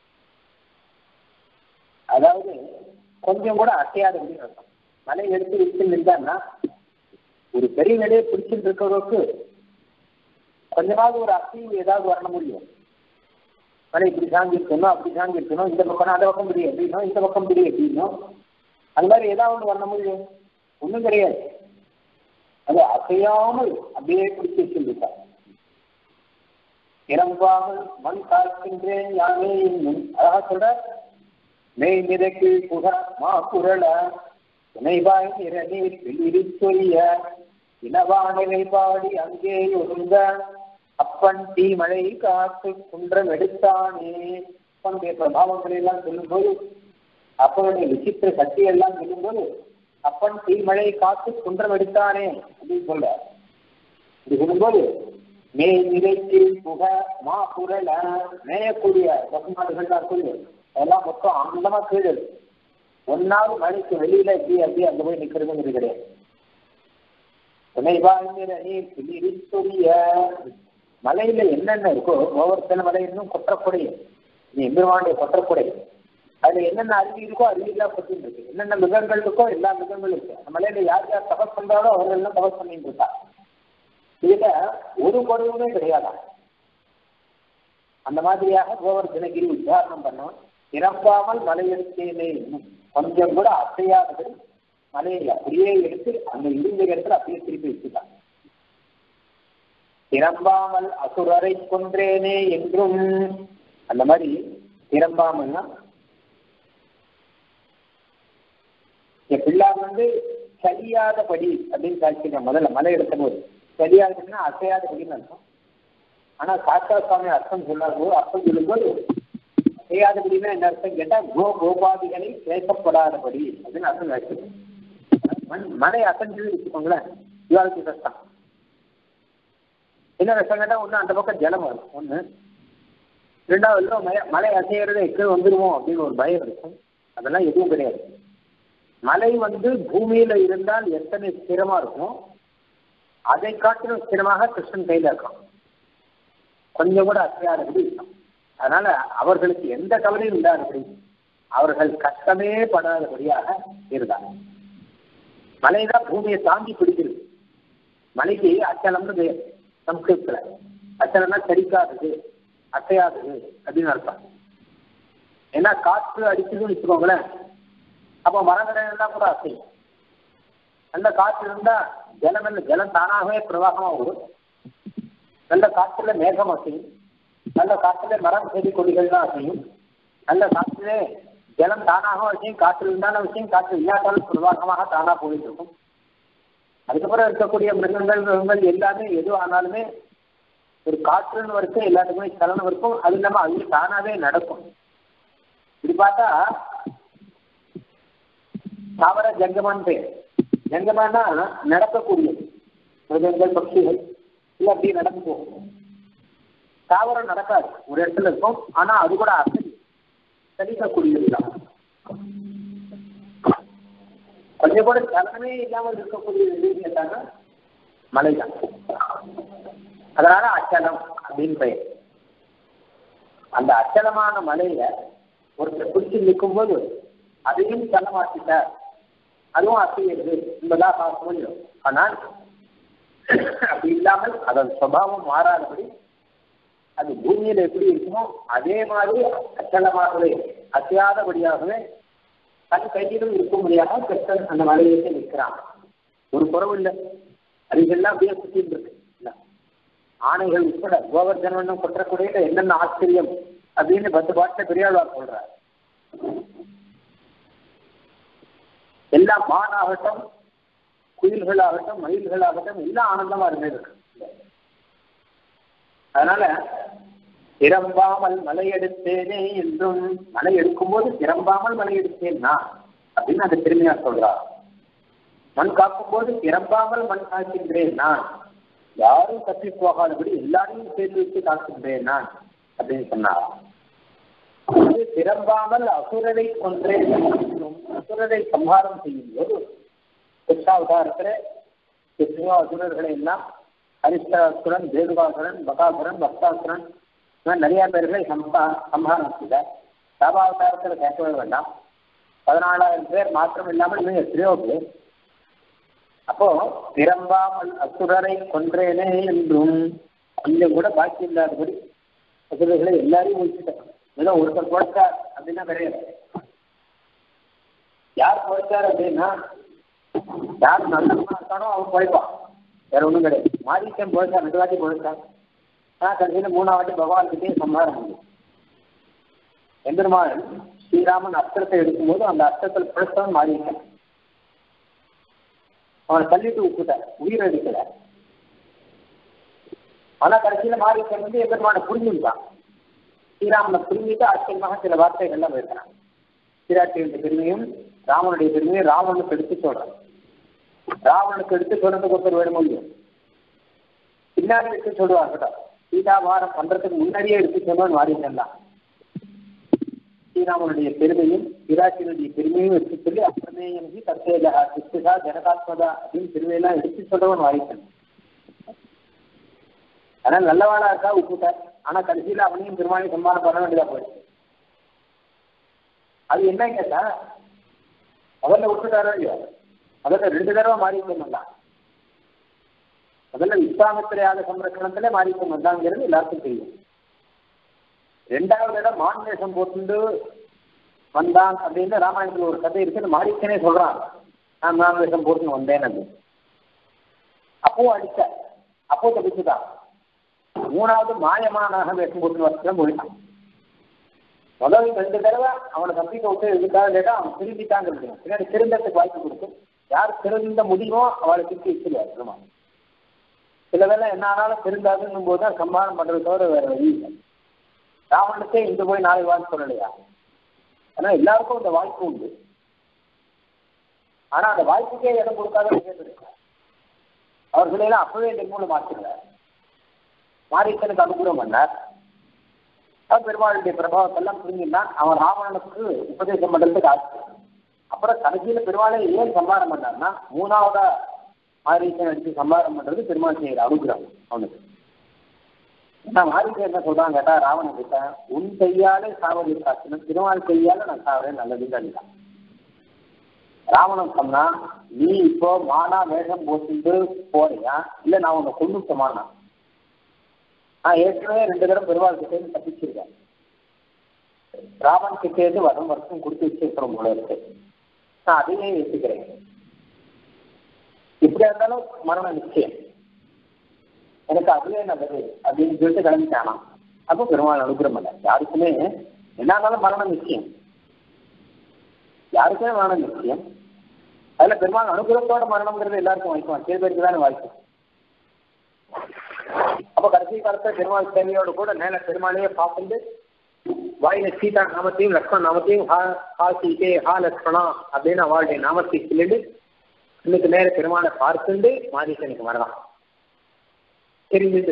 அதாவது கொஞ்சம் கூட அசையாதபடி அர்த்தம். மலை எடுத்து விட்டு நின்றான்னா ஒரு பெரிய நிலையை பிடிச்சிட்டு இருக்கிறவருக்கு கொஞ்சமாவது ஒரு அசைவு ஏதாவது வர முடியும். மலை இப்படி சாங்கி இருக்கணும், அப்படி சாங்கி இருக்கணும், இந்த பக்கம் அந்த பக்கம் பிடி அப்படின்னும், இந்த பக்கம் பிடி அப்படின்னும், அந்த மாதிரி ஏதாவது ஒன்று வர முடியும்? ஒன்றும் கிடையாது. அது அசையாமல் அப்படியே பிடிச்சி வச்சிருக்கா. இறம்பாமல் மண் காக்கின்றேன் யானே இன்னும், அழகா சொல்ற, மெய் மிதக்கு புக மா குரல துணைவாய் நிறநீர் வெளியிரி சொல்லிய இனவானிலை பாடி அங்கே ஒருங்க அப்பன் தீ மழை காத்து குன்றம் எடுத்தானே. அப்பனுடைய பிரபாவங்களை எல்லாம் சொல்லும்போது, அப்பனுடைய விசித்திர சக்தியை எல்லாம் சொல்லும்போது, அப்பன் தீ மழை காத்து குன்றம் எடுத்தானே அப்படின்னு சொல்ற. இது சொல்லும்போது மே நிலைத்தில் புக மா குரல மேயக்கூடிய பசுமாடுகள்லாம் சொல்லு, அதெல்லாம் மொத்தம் அந்தமா கீழே ஒன்னாவது மழைக்கு வெளியில எப்படி அப்படியே அங்க போய் நிக்கிறதுங்கிறது கிடையாது. மலையில என்னென்ன இருக்கோ ஒவ்வொரு மலை இன்னும் கொற்றக்குடை, நீ எம்பெருமானுடைய கொற்றக்குடை, அதுல என்னென்ன அருவி இருக்கோ அருவியெல்லாம் கொட்டிட்டு இருக்கு. என்னென்ன மிருகங்கள் இருக்கோ எல்லா மிருகங்களும் இருக்கு. அந்த மலையில யார் யார் தபஸ் பண்றாரோ அவர்கள் எல்லாம் தபஸ் பண்ணிட்டு இருக்கா. இதுல ஒரு குறைவுமே கிடையாதா. அந்த மாதிரியாக கோவர்தனகிரி உத்தாரணம் பண்ணோம். இறப்பாமல் மலையெடுத்தேனே, கொஞ்சம் கூட அசையாதது மலையை அப்படியே எடுத்து அந்த இருந்த இடத்துல அப்படியே திருப்பி வச்சுட்டான். திரம்பாமல் அசுரரை கொன்றேனே என்றும், அந்த மாதிரி திரம்பாமல்னா என் பிள்ளார் சரியாதபடி அப்படின்னு சாட்சிக்க. முதல்ல மலை எடுக்கும் போது சரியாதபடினா அசையாதபடின்னு அர்த்தம். ஆனா சாஸ்தா சுவாமி அர்த்தம் சொல்லாதபோது அர்த்தம் சொல்லும்போது அசையாதபடினா என்ன அர்த்தம் கேட்டா கோபாதிகளை பேசப்படாதபடி அப்படின்னு அர்த்தம் வச்சுக்கணும். மலை அசைஞ்சு வச்சுக்கோங்களேன், இவாளுக்கு கஷ்டம். என்ன விஷயம் கேட்டா ஒண்ணு அந்த பக்கம் ஜலம் வரும் ஒண்ணு, ரெண்டாவது மலை அசைகிறது எக்கு வந்துருவோம் அப்படின்னு ஒரு பயம் இருக்கும். அதெல்லாம் எதுவும் கிடையாது. மலை பூமியில இருந்தால் எத்தனை ஸ்திரமா இருக்கும், அதை காட்டிலும் ஸ்திரமாக கிருஷ்ணன் கையில இருக்கும். கொஞ்சம் கூட அசையாதபடி இருக்கும். அதனால அவர்களுக்கு எந்த கவலையும் இல்லாதபடி, அவர்கள் கஷ்டமே படாதபடியாக இருந்தாங்க. மலைதான் பூமியை தாண்டி பிடிக்கிறது. மலைக்கு அச்சலம்னு பேர் சம்ஸ்கிருதத்துல. அச்சலம்னா சரிக்காதது, அசையாதது அப்படின்னு அர்த்தம். ஏன்னா காற்று அடிச்சதுன்னு வச்சுக்கோங்களேன், அப்போ மரங்கள் எல்லாம் கூட அசையும். நல்ல காற்று இருந்தா ஜலம் தானாகவே பிரவாகமா வரும். நல்ல காற்றுல மேகம் அசையும், நல்ல காற்றுல மரம் செடி கொடிகள் தான் அசையும். நல்ல காற்றுல ஜலம் தானாக விஷயம், காற்று இருந்தாலும் விஷயம், காற்று இல்லாட்டாலும் பிரவாகமாக தானா போயிட்டு இருக்கும். அதுக்கப்புறம் இருக்கக்கூடிய மிருகங்கள் எல்லாமே எது ஆனாலுமே ஒரு காற்றுன்னு வரைக்கும் எல்லாத்துக்குமே சலனம் இருக்கும். அது இல்லாம அது தானாவே நடக்கும். இப்படி பார்த்தா தாவர ஜங்கமான் பேர். ஜங்கமானா நடக்கக்கூடியது. மிருகங்கள் பட்சிகள் இல்லை அப்படி நடந்து போகும். தாவரம் நடக்காது, ஒரு இடத்துல இருக்கும். ஆனா அது கூட சரிக்கக்கூடியதுதான். கொஞ்சம் கூட சலனமே இல்லாமல் இருக்கக்கூடியது எதுன்னு கேட்டாங்க மலைதான். அதனால அச்சலம் அப்படின்னு பெயர். அந்த அச்சலமான மலையில ஒருத்தர் பிடிச்சி நிற்கும் போது அதையும் சலமாக்கிட்டார், அதுவும் அசையிறது என்பதாக முடியும். ஆனால் அப்படி இல்லாமல் அதன் சுபாவம் மாறாதபடி அது பூமியில எப்படி இருக்குமோ அதே மாதிரி அச்சலமாகவே அசையாதபடியாகவே தன் கையிலும் இருக்கும்படியாக கிருஷ்ணன் அந்த மலையிலே நிற்கிறான். ஒரு குறவு இல்லை, அதுக்கெல்லாம் அப்படியே சுற்றிட்டு இருக்கு. ஆணைகள் உட்பட கோவர்தனம் கொற்றக்கூடிய என்னென்ன ஆச்சரியம் அப்படின்னு 10 பாட்டுல பெரியாழ்வார் சொல்றார். எல்லாம் மானாகட்டும், குயில்களாகட்டும், மயில்களாகட்டும் எல்லாம் ஆனந்தமா இருந்திருக்கு. அதனால திரம்பாமல் மலை எடுத்தேனே என்றும், மலை எடுக்கும் போது திரம்பாமல் மலை எடுத்தேன் நான் அப்படின்னு அந்த திரும்பியார் சொல்றார். மண் காக்கும் போது திரம்பாமல் மண் காக்கின்றேன் நான், யாரும் தப்பி போகாதபடி எல்லாரையும் சேர்த்து வச்சு காக்கின்றேன் நான் அப்படின்னு சொன்னார். திரம்பாமல் அசுரரை கொன்றேன், அசுரரை சம்ஹாரம் செய்யும் போது கிருஷ்ணாவதாரத்துல எத்தனையோ அசுரர்களை எல்லாம் அரிஷ்டாசுரன், தேதுகாசுரன், பகாசுரன், பக்தாசுரன் நிறைய பேர்களை சம்ஹாரம் செய்தார். சாபாவதாரத்தில் கேட்கவே வேண்டாம், 14,000 பேர் மாத்திரம் இல்லாமல் இன்னும் எத்தனையோ பேர். அப்போ திரம்பாமல் அசுரரை கொன்றேனே என்றும் கொஞ்சம் கூட பாக்கி இல்லாதபடி அசுரர்களை எல்லாரையும் முடிச்சுட்டாங்க. ஏதோ ஒருத்தர் குறைச்சார் அப்படின்னா கிடையாது. யார் குறைச்சார் அப்படின்னா யார் நல்லமா இருக்கானோ அவன் குறைப்பான், வேற ஒன்றும் கிடையாது. மாரிக்கம் குறைச்சா 2 வாட்டி குறைச்சான். கடைசியில் 3ஆம் வாட்டி பகவான் கிட்டே சம்ஹாரம். எம்பெருமான் ஸ்ரீராமன் அஸ்திரத்தை எடுக்கும்போது அந்த அஸ்திரத்தில் பிடித்தவன் மாறிட்டான். அவனை தள்ளிட்டு விட்டுட்டார், உயிரை எடுக்கல. ஆனா கடைசியில மாரீச்சன் வந்து எம்பெருமானை புரிஞ்சுட்டான். ஸ்ரீராமனை புரிஞ்சுட்டு ஆச்சரியமாக சில வார்த்தைகள்லாம் பேசுறான். சீராட்டியுடைய பெருமையும் ராமனுடைய பெருமையும் ராவனுக்கு எடுத்து சொல்றான். ராவனுக்கு எடுத்து சொல்றதுக்கு ஒருத்தர் வேணும் முடியும், பின்னாடி எடுத்து சொல்லுவாங்க. சீதாபாரம் பண்றதுக்கு முன்னாடியே எடுத்து சொல்லுவான் மாரீச்சன் தான். ஸ்ரீராமனுடைய பெருமையும் விராட்டினுடைய பெருமையும் எடுத்து சொல்லி அப்பிரமேயி தத்தேஜா சித்துகா ஜனகாத்மதா அப்படின்னு பெருமையெல்லாம் எடுத்து சொல்றவன் மாரீச்சன். ஆனா நல்லவாளா இருக்கா விட்டுட்டார். ஆனா கடைசியில அவனையும் பெருமாளையும் சம்மானம் பண்ண வேண்டியதா போயிடுச்சு. அது என்ன கேட்டா முதல்ல விட்டுட்டாரோ இல்லையோ, முதல்ல 2 தடவை மாரீச்சன் வந்தான். முதல்ல விஸ்வாமித்திரையாக சம்ரட்சணத்திலே மாரீச்சன் வந்தாங்கிறது எல்லாருக்கும் தெரியும். 2வது இடம் மான் வேஷம் போட்டு வந்தான் அப்படின்னு ராமாயணத்துல ஒரு கதை இருக்குன்னு மாரீச்சனே சொல்றான். நான் மான் வேஷம் போட்டு வந்தேன் அப்படின்னு. அப்போ அடிச்ச, அப்போ தப்பிச்சுதான். 3வது மாயமானாக வேஷம் போட்டு வருஷம் போயிட்டான். முதல் 2 தடவை அவனை தப்பிக்க விட்டு எதுக்காக கேட்டா அவன் திரும்பிட்டாங்க. பின்னாடி திருந்தத்துக்கு வாய்ப்பு கொடுக்கும். யார் திருந்த முடியுமோ அவளை திருப்பி வச்சுருவார். சில வேலை என்ன ஆனாலும் திருந்தாதுன்னும் போதுதான் சம்மானம் பண்றது தவிர வேற வழி இல்லை. ராவனுக்கே இன்று போய் நாளைக்கு வாய்ப்பு சொல்லலையா? ஆனா எல்லாருக்கும் இந்த வாய்ப்பு உண்டு. ஆனா அந்த வாய்ப்புக்கே இடம் கொடுக்காத இருக்கார். அவர்களெல்லாம் அப்பவே நிர்மூலம் மாற்றினார். மாரீச்சனுக்கு அனுகூலம் பண்ணார். பெருமாளுடைய பிரபாவத்தெல்லாம் புரிஞ்சுதான் அவன் ராவணனுக்கு உபதேசம் பண்றதுக்கு ஆச்சு. அப்புறம் கடைசியில பெருமாளை ஏன் சம்பாரம் பண்ணார்னா, 3வதா மாரீச்சன் அடிச்சு சம்பாரம் பண்றது பெருமாள் செய்யற அனுகிரகம் அவனுக்கு. மாரீச்சன் என்ன சொல்றான் கேட்டா, ராவணன் கிட்ட உன் கையாலே சாவதி காசணும், பெருமாள் கையால நான் சாவறேன் நல்லதுன்னு அடித்தான். ராவணன் சொன்னா, நீ இப்போ மானா வேஷம் போட்டு போறியா இல்ல நான் உன்னை கொண்டுட்டமானா? நான் ஏற்கனவே 2 தடவை பெருமாள் கிட்டே தப்பிச்சிருக்கேன். ராவன் கிட்டே இருந்து வருஷம் கொடுத்து வச்சிருக்கிறோம் போல இருக்கு. நான் அதையே ஏற்றுக்கிறேன். இப்படியா இருந்தாலும் மரணம் நிச்சயம், எனக்கு அதுவே நல்லது அப்படின்னு சொல்லிட்டு கிளம்பிட்டானா. அப்போ பெருமாள் அனுகிரகம் இல்லை. யாருக்குமே என்ன இருந்தாலும் மரணம் நிச்சயம், யாருக்குமே மரணம் நிச்சயம். அதுல பெருமாள் அனுகிரகத்தோட மரணம்ங்கிறது எல்லாருக்கும் வாய்க்கும், சில பேருக்கு தானே வாய்க்கும். அப்ப கடைசி காலத்துல பெருமாள் சேவையோடு கூட மேல பெருமாளையே பார்த்துட்டு வாயில சீதா நாமத்தையும் லக்ஷ்மண நாமத்தையும் ஹா சீதே ஹா லக்ஷ்மணா அப்படின்னு அவளுடைய நாமத்தை சொல்லிட்டு இன்னைக்கு நேர பெருமாளை பார்த்துட்டு மாரீச்சனுக்கு வரலாம் தெரிஞ்சுட்டு.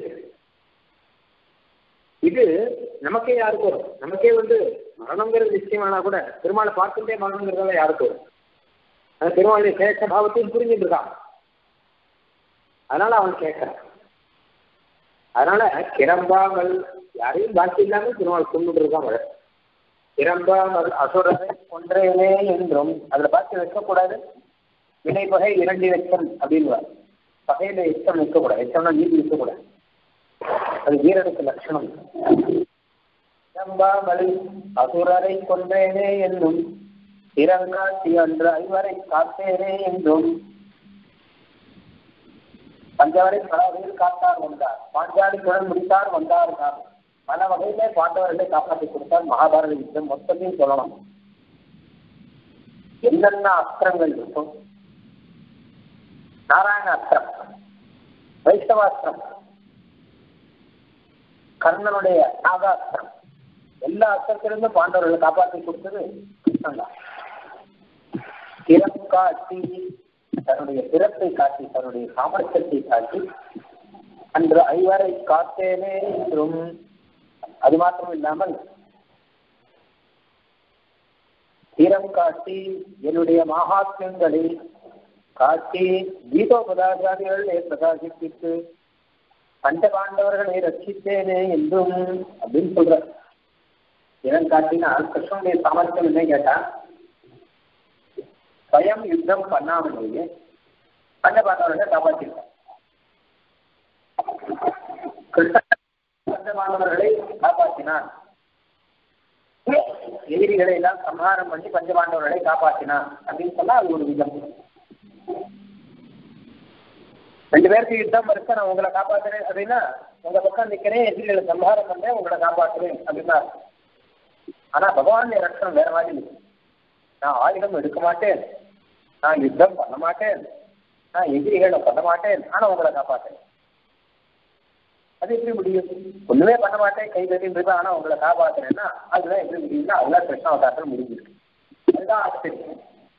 இது நமக்கே யாருக்கு வரும்? நமக்கே மரணங்கிறது நிச்சயமானா கூட பெருமாளை பார்த்துட்டே மரணங்கிறதால யாருக்கு வரும்? அந்த பெருமாளுடைய சேஷ பாவத்தையும் புரிஞ்சுட்டு இருக்கான். அதனால அவன் கேட்கறான். அதனால கிரம்பாமல் யாரையும் பாக்கி இல்லாம பெருமாள் கொண்டு இருக்கான். கிரம்பாமல் அசுரனை கொன்றேனே என்றும் அதுல பாக்கி வைக்கக்கூடாது. வினை பகை 2 லட்சம் அப்படின்னு பகையில எச்சம் வைக்கக்கூடாது. எச்சம்னா நீதி வைக்கக்கூடாது. அது வீரனுக்கு லட்சணம். கிரம்பாமல் அசுரரை கொன்றேனே என்றும் திறங்காட்சி அன்று ஐவரை காத்தேனே என்றும் பஞ்சவரை பல வகையில் காத்தார் வந்தார், பாஞ்சாலி குழல் முடித்தார் வந்தார். பல வகையிலே பாண்டவர்களை காப்பாற்றி கொடுத்தார். மகாபாரத யுத்தம் மொத்தத்தையும் சொல்லலாம். என்னென்ன அஸ்திரங்கள் இருக்கும்? நாராயண அஸ்திரம், வைஷ்ணவாஸ்திரம், கர்ணனுடைய நாகாஸ்திரம், எல்லா அஸ்திரத்திலிருந்தும் பாண்டவர்களை காப்பாற்றி கொடுத்தது கிருஷ்ணன் தான். திறம் காட்டி தன்னுடைய பிறப்பை காட்டி தன்னுடைய சாமர்த்தியத்தை காட்டி அன்று ஐவரை காத்தேனே என்றும் அது மாத்திரம் இல்லாமல் தீரம் காட்டி என்னுடைய மகாத்மியங்களை காட்டி கீதோபதாச்சாரிகளை பிரகாசிப்பித்து பஞ்சபாண்டவர்களை ரட்சித்தேனே என்றும் அப்படின்னு சொல்ற. இடம் காட்டினா கிருஷ்ணனுடைய சாமர்த்தியம் என்ன கேட்டா, ஸ்வயம் யுத்தம் பண்ணாமலேயே பஞ்சபாண்டவர்களை காப்பாற்றிருக்கார். கிருஷ்ணன் பஞ்சபாண்டவர்களை காப்பாற்றினான். எதிரிகளை எல்லாம் சம்ஹாரம் பண்ணி பஞ்சபாண்டவர்களை காப்பாற்றினான் அப்படின்னு சொன்னா அது ஒரு விதம். 2 பேருக்கு யுத்தம் இருக்க நான் உங்களை காப்பாற்றுறேன் அப்படின்னா உங்க பக்கம் நிக்கிறேன், எதிரிகளை சம்ஹாரம் பண்றேன், உங்களை காப்பாற்றுறேன் அப்படின்னா. ஆனா பகவானுடைய ரட்சணம் வேற மாதிரி இருக்கு. நான் ஆயுதம் எடுக்க மாட்டேன், நான் யுத்தம் பண்ண மாட்டேன், நான் எதிரிகளை பண்ண மாட்டேன், ஆனா உங்களை காப்பாற்றேன். அது எப்படி முடியும்? ஒண்ணுமே பண்ண மாட்டேன், கை கட்டின்னு இருப்பேன், ஆனா உங்களை காப்பாத்துறேன்னா அதுதான் எப்படி முடியும்னா அதுதான் கிருஷ்ணாவதாரத்தில் முடிஞ்சிருக்கு. அதுதான் ஆச்சரியம்.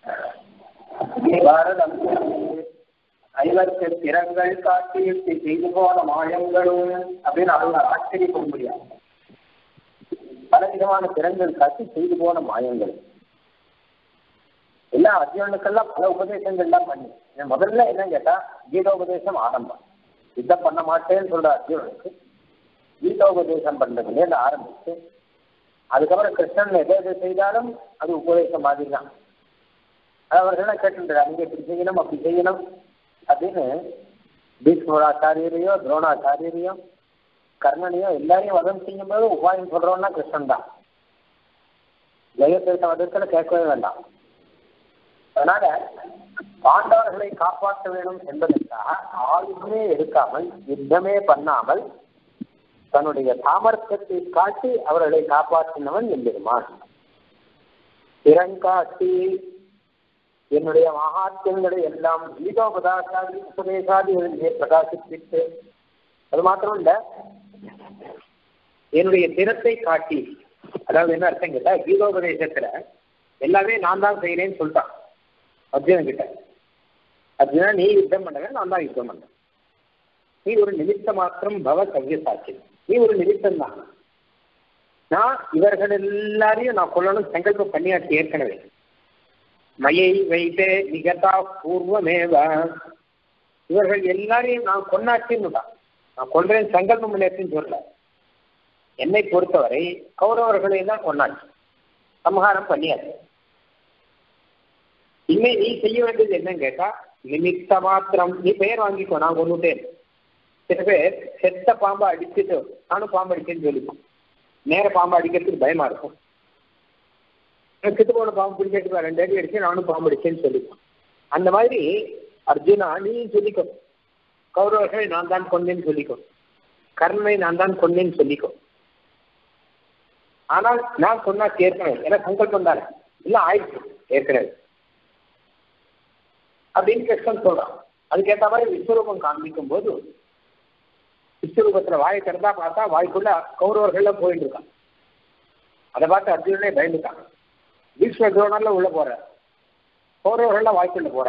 ஐவருக்கு திறங்கள் காட்டி செய்து போன மாயங்களும் அப்படின்னு அவங்க ஆச்சரியப்பட முடியாது. பலவிதமான திறங்கள் காட்டி செய்து போன மாயங்கள் எல்லா அர்ஜுனனுக்கெல்லாம் பல உபதேசங்கள்லாம் பண்ணி முதல்ல என்னன்னு கேட்டா கீதோபதேசம் ஆரம்பம். யுத்தம் பண்ண மாட்டேன்னு சொல்ற அர்ஜுனனுக்கு கீதோபதேசம் பண்றதுலேருந்து ஆரம்பிச்சு அதுக்கப்புறம் கிருஷ்ணன் எதை செய்தாலும் அது உபதேசம் மாதிரி தான். அவர்கள்லாம் கேட்டுன்றாரு, அங்கே இப்படி செய்யணும் அப்படி செய்யணும் அப்படின்னு பீஷ்மராச்சாரியரையோ துரோணாச்சாரியரையோ கர்ணனையோ எல்லாரையும் வதம் செய்யும் போது உபாயம் சொல்றோம்னா கிருஷ்ணன் தான். ஜெயத்திருத்த வதத்துல கேட்கவே வேண்டாம். அதனால பாண்டவர்களை காப்பாற்ற வேண்டும் என்பதற்காக ஆயுதமே எடுக்காமல் யுத்தமே பண்ணாமல் தன்னுடைய சாமர்த்தியத்தை காட்டி அவர்களை காப்பாற்றினவன் எம்பெருமான். திறங்காட்டி என்னுடைய மகாத்யங்களை எல்லாம் கீதோபதாசாதி உபதேசாதிகளிலே பிரகாசிப்பித்து, அது மாத்திரம் இல்ல என்னுடைய திறத்தை காட்டி, அதாவது என்ன அர்த்தம் கேட்டா கீதோபதேசத்துல எல்லாமே நான் தான் செய்யறேன்னு சொல்லிட்டான் அர்ஜுனன் கிட்ட. அர்ஜுனா நீ யுத்தம் பண்ணவே நான் தான் யுத்தம் பண்ணேன், நீ ஒரு நிமித்த மாத்திரம் பவ கவ்ய சாட்சி, நீ ஒரு நிமித்தம் தான், நான் இவர்கள் எல்லாரையும் நான் கொல்லணும் சங்கல்பம் பண்ணியாச்சு ஏற்கனவே. மயை வைத்தே நிகதா பூர்வமேவ, இவர்கள் எல்லாரையும் நான் கொன்னாச்சுன்னு தான், நான் கொல்றேன் சங்கல்பம் பண்ணியாச்சுன்னு சொல்லல. என்னை பொறுத்தவரை கௌரவர்களை தான் கொன்னாச்சு, சம்ஹாரம் பண்ணியாச்சு. இனிமே நீ செய்ய வேண்டியது என்னன்னு கேட்டா நிமித்த மாத்திரம், நீ பெயர் வாங்கிக்கோ நான் கொண்டுட்டேன். சில பேர் செத்த பாம்பை அடிச்சுட்டு நானும் பாம்பு அடிச்சேன்னு சொல்லிப்போம். நேர பாம்பு அடிக்கிறதுக்கு பயமா இருக்கும். செத்து போன பாம்பு பிடிச்சிட்டு 2 அடி அடிச்சு நானும் பாம்பு அடிச்சேன்னு சொல்லிப்போம். அந்த மாதிரி அர்ஜுனா நீ சொல்லிக்கோ, கௌரவர்களை நான் தான் கொண்டேன்னு சொல்லிக்கோ, கர்ணனை நான் தான் கொண்டேன்னு சொல்லிக்கோ. ஆனால் நான் சொன்னா ஏற்கனவே ஏன்னா சங்கல்பம் தானே இல்லை ஆயிடுச்சு ஏற்கனவே அப்படின்னு கிருஷ்ணன் சொல்றான். அதுக்கேற்ற மாதிரி விஸ்வரூபம் காண்பிக்கும் போது விஸ்வரூபத்துல வாயை திறந்தா பார்த்தா வாய்க்குள்ள கௌரவர்கள்லாம் போயிட்டு இருக்கான். அதை பார்த்து அர்ஜுனனே பயந்துட்டான். பீஷ்ம துரோணர்ல உள்ள போற கௌரவர்கள்லாம் வாய்க்குள்ள போறா.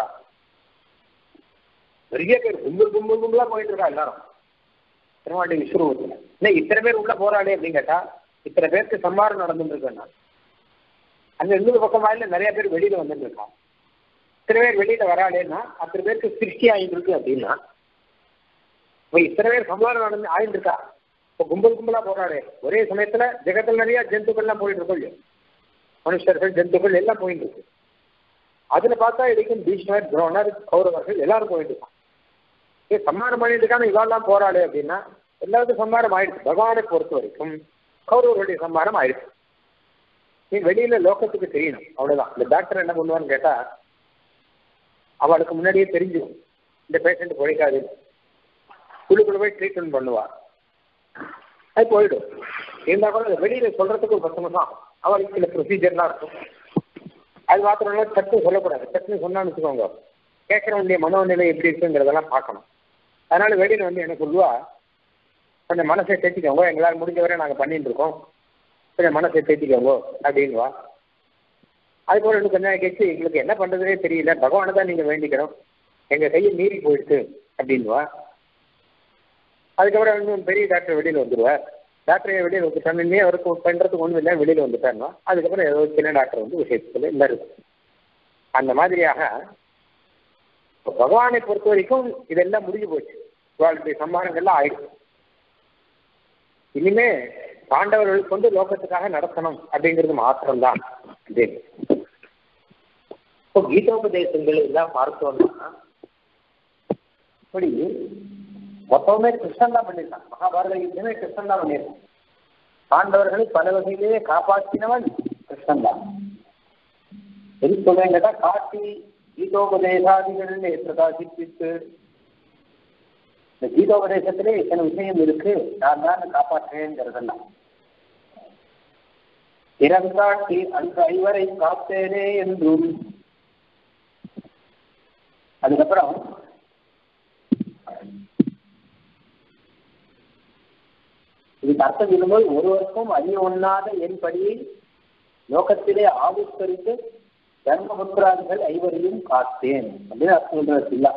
நிறைய பேர் கும்பலா போயிட்டு இருக்கா எல்லாரும் திருமாட்டி விஸ்வரூபத்துல. இன்னும் இத்தனை பேர் உள்ள போறாளே அப்படின்னு கேட்டா இத்தனை பேருக்கு சம்மாரம் நடந்துட்டு இருக்கேன். அந்த இன்னொரு பக்கம் வாயில நிறைய பேர் வெளியில வந்துட்டு இருக்கான். இத்தனை பேர் வெளியில வராளேன்னா அத்தனை பேருக்கு சிருஷ்டி ஆயிட்டு இருக்கு அப்படின்னா இப்போ இத்தனை பேர் சம்மாரம் நடந்து ஆயிட்டு இருக்கா. இப்போ கும்பலா போறாளே ஒரே சமயத்துல ஜெகத்தில் நிறைய ஜந்துக்கள்லாம் போயிட்டு இருக்கோம் இல்லையோ, மனுஷர்கள் ஜந்துக்கள் எல்லாம் போயிட்டு இருக்கு. அதுல பார்த்தா இடைக்கும் பீஷ்மர் துரோணர் கௌரவர்கள் எல்லாரும் போயிட்டு இருக்கான். சம்மாரம் பண்ணிட்டு இருக்கான இவாள்லாம் போராளே அப்படின்னா எல்லாருக்கும் சம்மாரம் ஆயிடுச்சு. பகவானை பொறுத்த வரைக்கும் கௌரவர்களுடைய சம்மாரம் ஆயிடுச்சு. நீ வெளியில லோகத்துக்கு தெரியணும் அவ்வளவுதான். இந்த டாக்டர் என்ன பண்ணுவான்னு கேட்டா அவளுக்கு முன்னாடியே தெரிஞ்சிடும் இந்த பேஷண்ட் பிழைக்காது, குழுக்குள்ள போய் ட்ரீட்மெண்ட் பண்ணுவா, அது போயிடும். இருந்தா கூட வெளியில சொல்றதுக்கு ஒரு 10 நிமிஷம் அவளுக்கு சில ப்ரொசீஜர்லாம் இருக்கும். அது மாத்திரம் இல்லை சட்டு சொல்லக்கூடாது. சட்டுன்னு சொன்னான்னு வச்சுக்கோங்க கேட்கறவனுடைய மனோநிலை எப்படி இருக்குங்கிறதெல்லாம் பார்க்கணும். அதனால வெளியில வந்து என்ன சொல்லுவா, கொஞ்சம் மனசை தேத்திக்கோங்க, எங்களால் முடிஞ்ச வரை நாங்கள் பண்ணிட்டு இருக்கோம், கொஞ்சம் மனசை தேத்திக்கோங்க அப்படின்வா. அதுபோல இன்னும் கொஞ்சம் கேட்டு எங்களுக்கு என்ன பண்றதுனே தெரியல, பகவானை தான் நீங்க வேண்டிக்கணும், எங்க கையை மீறி போயிடுச்சு அப்படின்வா. அதுக்கப்புறம் இன்னும் பெரிய டாக்டர் வெளியில வந்துடுவார். டாக்டரை வெளியில் வந்துட்டானே அவருக்கு பண்றதுக்கு ஒன்றும் இல்லை, வெளியில வந்துட்டாருன்னா அதுக்கப்புறம் ஏதோ சின்ன டாக்டர் வந்து விஷயத்துல இல்லை இருக்கு. அந்த மாதிரியாக பகவானை பொறுத்த வரைக்கும் இதெல்லாம் முடிஞ்சு போச்சு. இவாளுடைய சம்மானங்கள்லாம் ஆயிடுச்சு. இனிமே பாண்டவர்கள் கொண்டு லோகத்துக்காக நடத்தணும் அப்படிங்கிறது மாத்திரம்தான். இப்போ கீதோபதேசங்கள் எல்லாம் பார்த்தோம்னா இப்படி மொத்தமே கிருஷ்ணன் தான் பண்ணியிருக்கான். மகாபாரத யுத்தமே கிருஷ்ணன் தான் பண்ணியிருக்கான். பாண்டவர்களை பல வகையிலேயே காப்பாற்றினவன் கிருஷ்ணன் தான். எது சொல்றேன் கேட்டா காட்டி கீதோபதேசாதிகளிலே பிரகாசிப்பித்து இந்த கீதோபதேசத்திலே இத்தனை விஷயம் இருக்கு, நான் தான் காப்பாற்றேங்கிறதெல்லாம் இறங்காட்டி அந்த ஐவரை காத்தேனே என்றும். அதுக்கப்புறம் இதுக்கு அர்த்தம் சொல்லும்போது ஒருவருக்கும் அறிய ஒண்ணாத என் படியை லோகத்திலே ஆவிஷ்கரித்து தர்மபுத்திராதிகள் ஐவரையும் காத்தேன் அப்படின்னு அர்த்தம் சொல்றது இல்ல.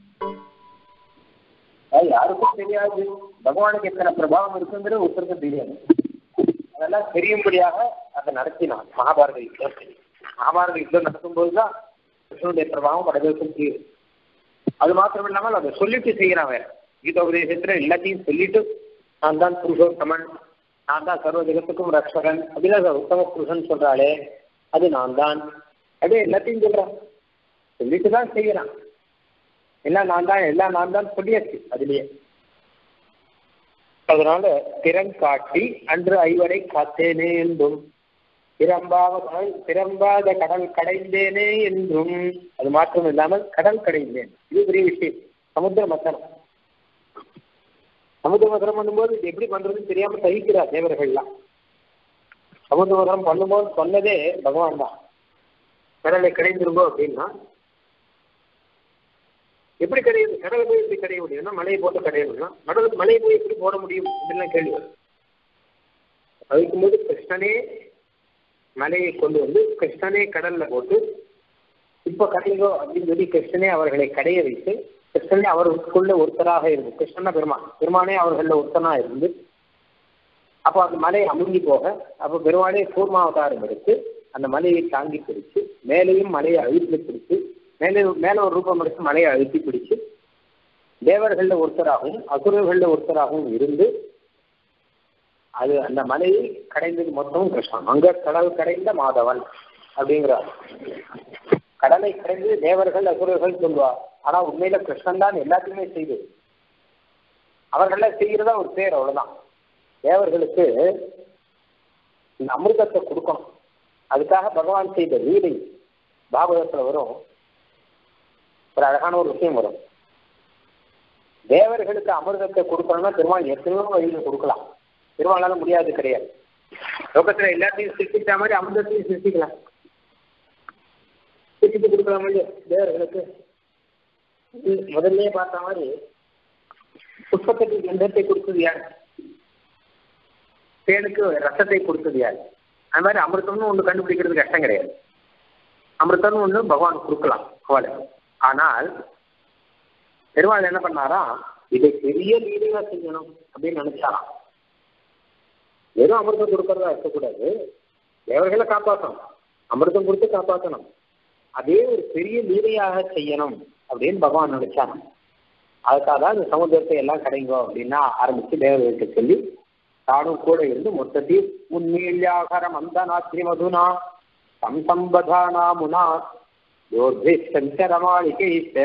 யாருக்கும் தெரியாது பகவானுக்கு எத்தனை பிரபாவம் இருக்குங்கிறது ஒருத்தருக்கும் தெரியாது. அதெல்லாம் தெரியும்படியாக அதை நடத்தினான் மகாபாரத யுத்தம். மகாபாரத யுத்தம் நடக்கும்போதுதான் கிருஷ்ணனுடைய பிரபாவம் படங்களுக்கும் தெரியும். அது மாத்திரம் இல்லாமல் அதை சொல்லிட்டு செய்யறான். வேற கீதோபதேசத்துல எல்லாத்தையும் சொல்லிட்டு நான் தான் புருஷோத்தமன், நான் தான் சர்வ ஜெகத்துக்கும் ரக்ஷகன் அப்படின்னா உத்தம புருஷன் சொல்றாளே அது நான் தான் அப்படியே எல்லாத்தையும் சொல்றான். சொல்லிட்டு தான் செய்யறான். எல்லாம் நான் தான் சொல்லியாச்சு அதுலயே. அதனால திறன் காட்டி அன்று ஐவரை காத்தேனே என்றும் திறம்பாத கடல் கடைந்தேனே என்றும். அது மாற்றம் இல்லாமல் கடல் கடைந்தேன். இது பெரிய விஷயம். சமுத்திர மத்தனம். சமுத்திர மதனம் பண்ணும்போது இது எப்படி பண்றதுன்னு தெரியாம தவிக்கிறார் தேவர்கள்லாம். சமுத்திர மதனம் பண்ணும்போது சொன்னதே பகவான் தான். கடலை கடைந்திருங்கோ அப்படின்னா எப்படி கடையுது? கடலை போய் எப்படி கடைய முடியும்னா மலையை போட்டு கடையணும்னா மலையை போய் எப்படி போட முடியும் அப்படின்லாம் கேள்வி வரும். அதுக்கும்போது கிருஷ்ணனே மலையை கொண்டு வந்து கிருஷ்ணனே கடல்ல போட்டு இப்ப கடையோ அப்படின்னு சொல்லி கிருஷ்ணனே அவர்களை கடைய வைத்து கிருஷ்ணனே அவர்களுக்குள்ள ஒருத்தராக இருந்து கிருஷ்ணன பெருமானே அவர்கள ஒருத்தனா இருந்து அப்போ அந்த மலை அமுங்கி போக அப்போ பெருமானே கூர்மாவதாரம் எடுத்து அந்த மலையை தாங்கி பிடிச்சு மேலையும் மலையை அழுத்தி பிடிச்சு மேல ஒரு ரூபம் எடுத்து மலையை அழுத்தி பிடிச்சு தேவர்கள்ல ஒருத்தராகவும் அசுரர்கள்ல ஒருத்தராகவும் இருந்து அது அந்த மலையை கடைந்தது மொத்தமும் கிருஷ்ணன். அங்க கடல் கடைந்த மாதவன் அப்படிங்கிறார். கடலை கடைந்து தேவர்கள் அசுரர்கள் சொல்லுவார். ஆனா உண்மையில கிருஷ்ணன் தான் எல்லாத்தையுமே செய்து அவர்கள செய்கிறதா ஒரு பேர். அவ்வளவுதான். தேவர்களுக்கு இந்த அமிர்தத்தை கொடுக்கணும். அதுக்காக பகவான் செய்த லீலை பாகவதத்துல வரும். ஒரு அழகான ஒரு விஷயம் வரும். தேவர்களுக்கு அமிர்தத்தை கொடுக்கணும்னா பெருமாள் எத்தனையோ வழியில கொடுக்கலாம். பெருமாளால முடியாது கிடையாது. லோகத்துல எல்லாத்தையும் சிருஷ்டிச்ச மாதிரி அமிர்தத்தையும் சிருஷ்டிக்கலாம். சிருஷ்டித்து கொடுக்கலாம் இல்லையா தேவர்களுக்கு? முதல்ல பார்த்த மாதிரி புஷ்பத்துக்கு கந்தத்தை கொடுத்தது யார்? தேனுக்கு ரசத்தை கொடுத்தது யார்? அது மாதிரி அமிர்தம்னு ஒண்ணு கண்டுபிடிக்கிறது கஷ்டம் கிடையாது. அமிர்தம்னு ஒண்ணு பகவான் கொடுக்கலாம் அவளை. ஆனால் பெருமாள் என்ன பண்ணாரா, இதை பெரிய லீலையா செய்யணும் அப்படின்னு நினைச்சாராம். வெறும் அமிர்தம் கொடுக்கறதா இருக்கக்கூடாது. தேவர்களை காப்பாற்றணும், அமிர்தம் கொடுத்து காப்பாற்றணும். அதே ஒரு பெரிய லீலையாக செய்யணும் அப்படின்னு பகவான் நினைச்சாங்க. அதுக்காக தான் இந்த சமுத்திரத்தை எல்லாம் கடைங்கோ அப்படின்னா ஆரம்பிச்சு தேவர்களுக்கு சொல்லி தானும் கூட இருந்து மொத்தத்தில் உன்மீழ்யாகரம் அந்த நாத்திரி மதுனா சம்பதானா முனா யோர்தி சஞ்சரமாளிகை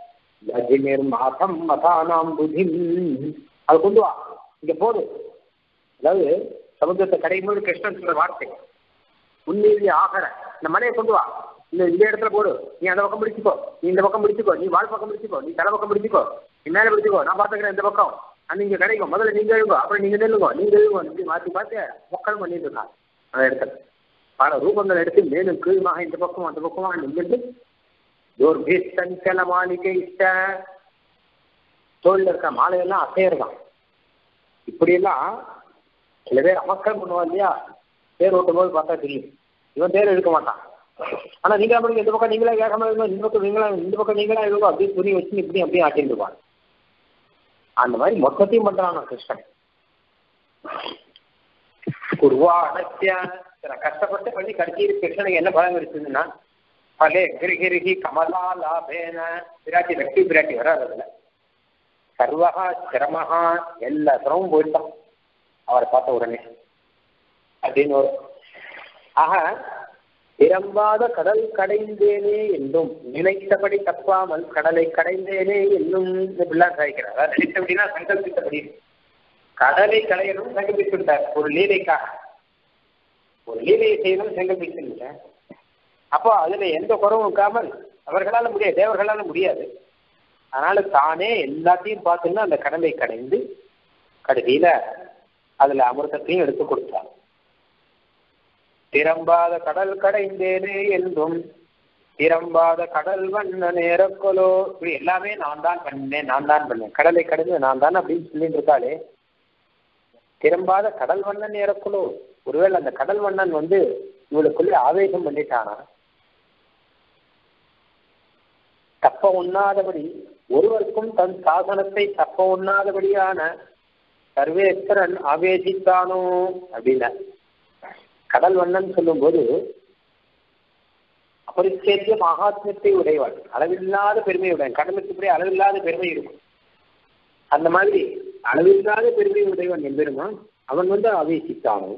மாதம் மதானாம் புதிம். அது கொண்டு வா, இங்க போடு. அதாவது சமுத்திரத்தை கடையும் போது கிருஷ்ணன் சொல்ற வார்த்தை உன்மீழ்ய ஆகர, இந்த மலையை கொண்டு வா, இந்த இடத்துல போடு. நீ அந்த பக்கம் பிடிச்சிக்கோ, நீ இந்த பக்கம் பிடிச்சிக்கோ, நீ வாழ் பக்கம் பிடிச்சிக்கோ, நீ தலை பக்கம் பிடிச்சிக்கோ, நீ மேலே பிடிச்சிக்கோ, நான் பார்த்துக்கிறேன் இந்த பக்கம். நீங்க கிடைக்கும். முதல்ல நீங்க எழுங்கோ, அப்புறம் நீங்க நெல்லுங்கோ, நீங்க எழுங்கோ. இப்படி மாற்றி பார்த்து மக்கள் பண்ணிட்டு இருக்காங்க. அந்த இடத்துல பல ரூபங்கள் எடுத்து மேலும் கீழுமாக இந்த பக்கம் அந்த பக்கமா நின்றுட்டு சஞ்சல மாளிகை தோல்ல இருக்க மாலையெல்லாம் அசையறதான். இப்படியெல்லாம் சில பேர் அமக்கள் பண்ணுவான் இல்லையா, தேர் ஓட்டும் போது பார்த்தா தெரியும். இவன் தேர் எடுக்க மாட்டான். ஆனா நீங்க அப்படி இந்த பக்கம் நீங்களா வேகமா இருக்கும், இந்த பக்கம் நீங்களா, இந்த பக்கம் நீங்களா இருக்கும், அப்படியே துணி வச்சு இப்படி அப்படியே ஆட்டிட்டு இருப்பாங்க. அந்த மாதிரி மொத்தத்தையும் பண்றாங்க கிருஷ்ணன். கஷ்டப்பட்டு பண்ணி கடைசி கிருஷ்ணனுக்கு என்ன பலம் இருக்குதுன்னா பலே கிரிகிரிகி கமலா லாபேன பிராட்டி லட்சுமி பிராட்டி வராது. அதுல சர்வகா சிரமஹா எல்லா சிரமமும் போயிட்டான் அவரை பார்த்த உடனே அப்படின்னு ஒரு. ஆக திறம்பாத கடல் கடைந்தேனே என்றும் நினைத்தபடி தப்பாமல் கடலை கடைந்தேனே என்னும் இப்படிலாம் சாய்க்கிறார். அதாவது நினைத்தபடினா சங்கல்பித்தபடி கடலை கடையணும் சங்கல்பித்து விட்டார். ஒரு லீலைக்காக ஒரு லீலையை செய்யணும் சங்கல்பிச்சுட்டேன். அப்போ அதுல எந்த குறவும் இருக்காமல் அவர்களால முடியாது, தேவர்களால முடியாது. அதனால தானே எல்லாத்தையும் பார்த்துன்னா அந்த கடலை கடைந்து கடைசியில அதுல அமிர்தத்தையும் எடுத்து கொடுத்தார். திறம்பாத கடல் கடைந்தேனே என்றும் திறம்பாத கடல் வண்ண நேரக்கொலோ, இப்படி எல்லாமே நான் தான் பண்ணேன், நான் தான் பண்ணேன், கடலை கடைந்து நான் தான் அப்படின்னு சொல்லிட்டு இருக்காளே. திரும்பாத கடல் வண்ணன் ஏறக்குழு. ஒருவேளை அந்த கடல் வண்ணன் இவளுக்குள்ளே ஆவேசம் பண்ணிட்டானா, தப்ப உண்ணாதபடி ஒருவருக்கும் தன் சாசனத்தை தப்ப உண்ணாதபடியான சர்வேஸ்வரன் ஆவேசித்தானோ அப்படின்னா, கடல் வண்ணன் சொல்லும் போது அபரிச்சேத்திய மகாத்மியத்தை உடையவன், அளவில்லாத பெருமை உடையவன். கடலுக்கு இப்படி அளவில்லாத பெருமை இருக்கும். அந்த மாதிரி அளவில்லாத பெருமை உடையவன் என்பெருமான் அவன் ஆவேசித்தானோ.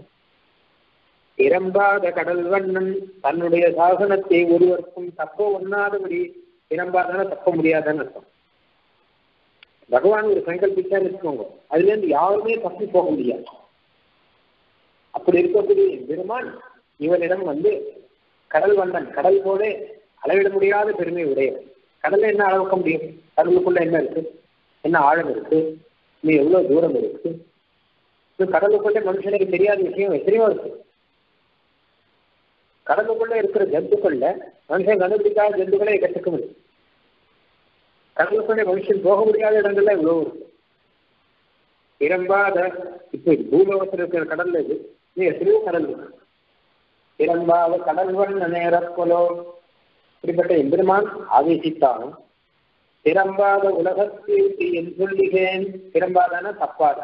திறம்பாத கடல் வண்ணன் தன்னுடைய சாசனத்தை ஒருவருக்கும் தப்ப ஒண்ணாதபடி, திறம்பாதான தப்ப முடியாதான்னு அர்த்தம். பகவான் ஒரு சங்கல்பிச்சான்னு வச்சுக்கோங்க, அதுல இருந்து யாருமே தப்பி போக முடியாது. அப்படி இருக்கக்கூடிய பெருமான் இவனிடம் கடல் வண்ணன், கடல் போல அளவிட முடியாத பெருமை உடையவன். கடல்ல என்ன அளவுக்க முடியும்? கடலுக்குள்ள என்ன இருக்கு? என்ன ஆழம் இருக்கு? இன்னும் எவ்வளவு தூரம் இருக்கு? கடலுக்குள்ள மனுஷனுக்கு தெரியாத விஷயம் எத்தனையோ இருக்கு. கடலுக்குள்ள இருக்கிற ஜந்துக்கள்ல மனுஷன் கண்டுபிடிக்காத ஜந்துக்களை கற்றுக்க முடியும். கடலுக்குள்ளே மனுஷன் போக முடியாத இடங்கள்ல இவ்வளவு இருக்கு. திறம்பாத இப்ப பூலோகத்தில் இருக்கிற கடல்ல இது எத்தனையோ கடல் இருக்கு. திறம்பாத கடல் வண்ண நேரக்கொலோ, இப்படிப்பட்ட எம்பெருமான் ஆவேசித்தானும். திறம்பாத உலகத்திற்கு என் சொல்லுகிறேன். திறம்பாதான தப்பாத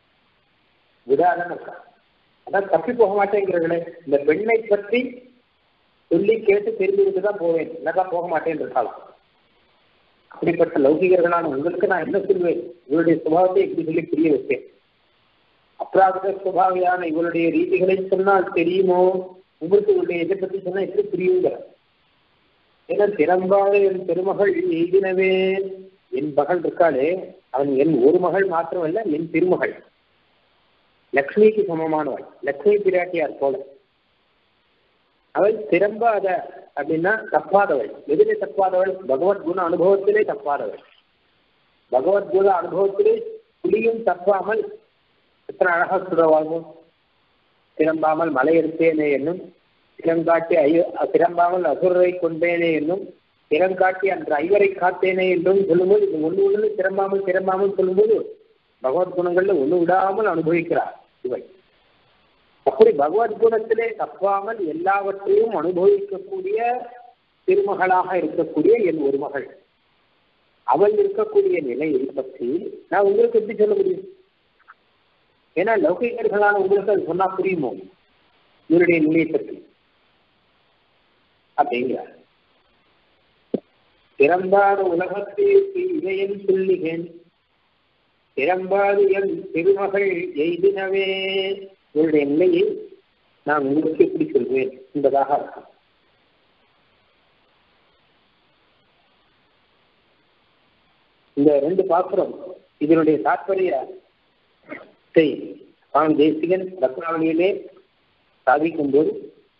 விடாதான் இருக்கா, அதான் தப்பி போக மாட்டேங்கிறீங்களே. இந்த பெண்ணை பற்றி சொல்லி கேட்டு தெரிஞ்சுக்கிட்டு தான் போவேன், இல்லக்கா போக மாட்டேன் இருக்கலாம். அப்படிப்பட்ட லௌகிகர்களான உங்களுக்கு நான் என்ன சொல்வேன்? இவருடைய சுபாவத்தை எப்படி சொல்லி புரிய வைப்பேன்? அப்ராகிருத சுபாவியான இவருடைய ரீதிகளை சொன்னால் தெரியுமோ? உங்களுக்கு இவருடைய இதை பற்றி சொன்னா எப்படி புரியுங்க? ஏன்னா திறம்பாத என் பெருமகள் எய்தினவே, என் மகள் இருக்காளே அவன் என் ஒரு மகள் மாத்திரமல்ல, என் திருமகள், லக்ஷ்மிக்கு சமமானவள், லக்ஷ்மி பிராட்டியார் போல. அவள் திறம்பாத அப்படின்னா தப்பாதவள். எதிலே தப்பாதவள்? பகவத்குண அனுபவத்திலே தப்பாதவள். பகவத்குண அனுபவத்திலே புலியும் தப்பாமல் எத்தனை அழகா சொல்றவாகும். திறம்பாமல் மலை எடுத்தேனே என்னும், திறங்காட்டி திறம்பாமல் அசுரரை கொண்டேனே என்னும், திறங்காட்டி அன்று ஐவரை காத்தேனே என்றும் சொல்லும்போது, இது ஒண்ணு திறம்பாமல் திறம்பாமல் சொல்லும்போது பகவத்குணங்கள்ல ஒண்ணு விடாமல் அனுபவிக்கிறார் இவள். அப்படி பகவத்குணத்திலே தப்பாமல் எல்லாவற்றையும் அனுபவிக்கக்கூடிய திருமகளாக இருக்கக்கூடிய என் ஒரு மகள், அவள் இருக்கக்கூடிய நிலையை பற்றி நான் உங்களுக்கு எப்படி சொல்ல முடியும்? ஏன்னா லௌகிகர்களான உங்களுக்கு அது சொன்னா புரியுமோ இவருடைய நிலையை பற்றி? அப்படிங்கிறார். திறம்பாத உலகத்திற்கு இதையன் சொல்லுகிறேன், திறம்பாது என் திருமகள் எய்தினவே. இவருடைய நிலையை நான் உங்களுக்கு எப்படி சொல்வேன் என்பதாக இருக்கும். இந்த ரெண்டு பாசுரம் இதனுடைய தாற்பயத்தை சுவாமி தேசிகன் ரத்னாவளியிலே சாதிக்கும் போது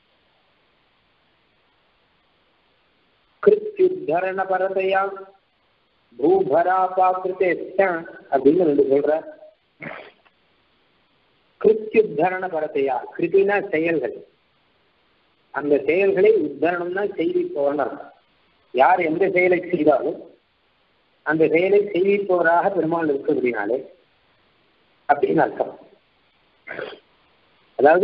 கிருத்யுத்தரண பரதையா பூபராபாக்கிருத்தே அப்படின்னு ரெண்டு சொல்ற. கிருத்யுத்தரண பரதையா, கிருத்தினா செயல்கள், அந்த செயல்களை உத்தரணம்னா செய்விப்பவன். யார் எந்த செயலை செய்தாலும் அந்த செயலை செய்விப்பவராக பெருமாள் இருக்கிறதுனாலே அப்படின்னு அர்த்தம். அதாவது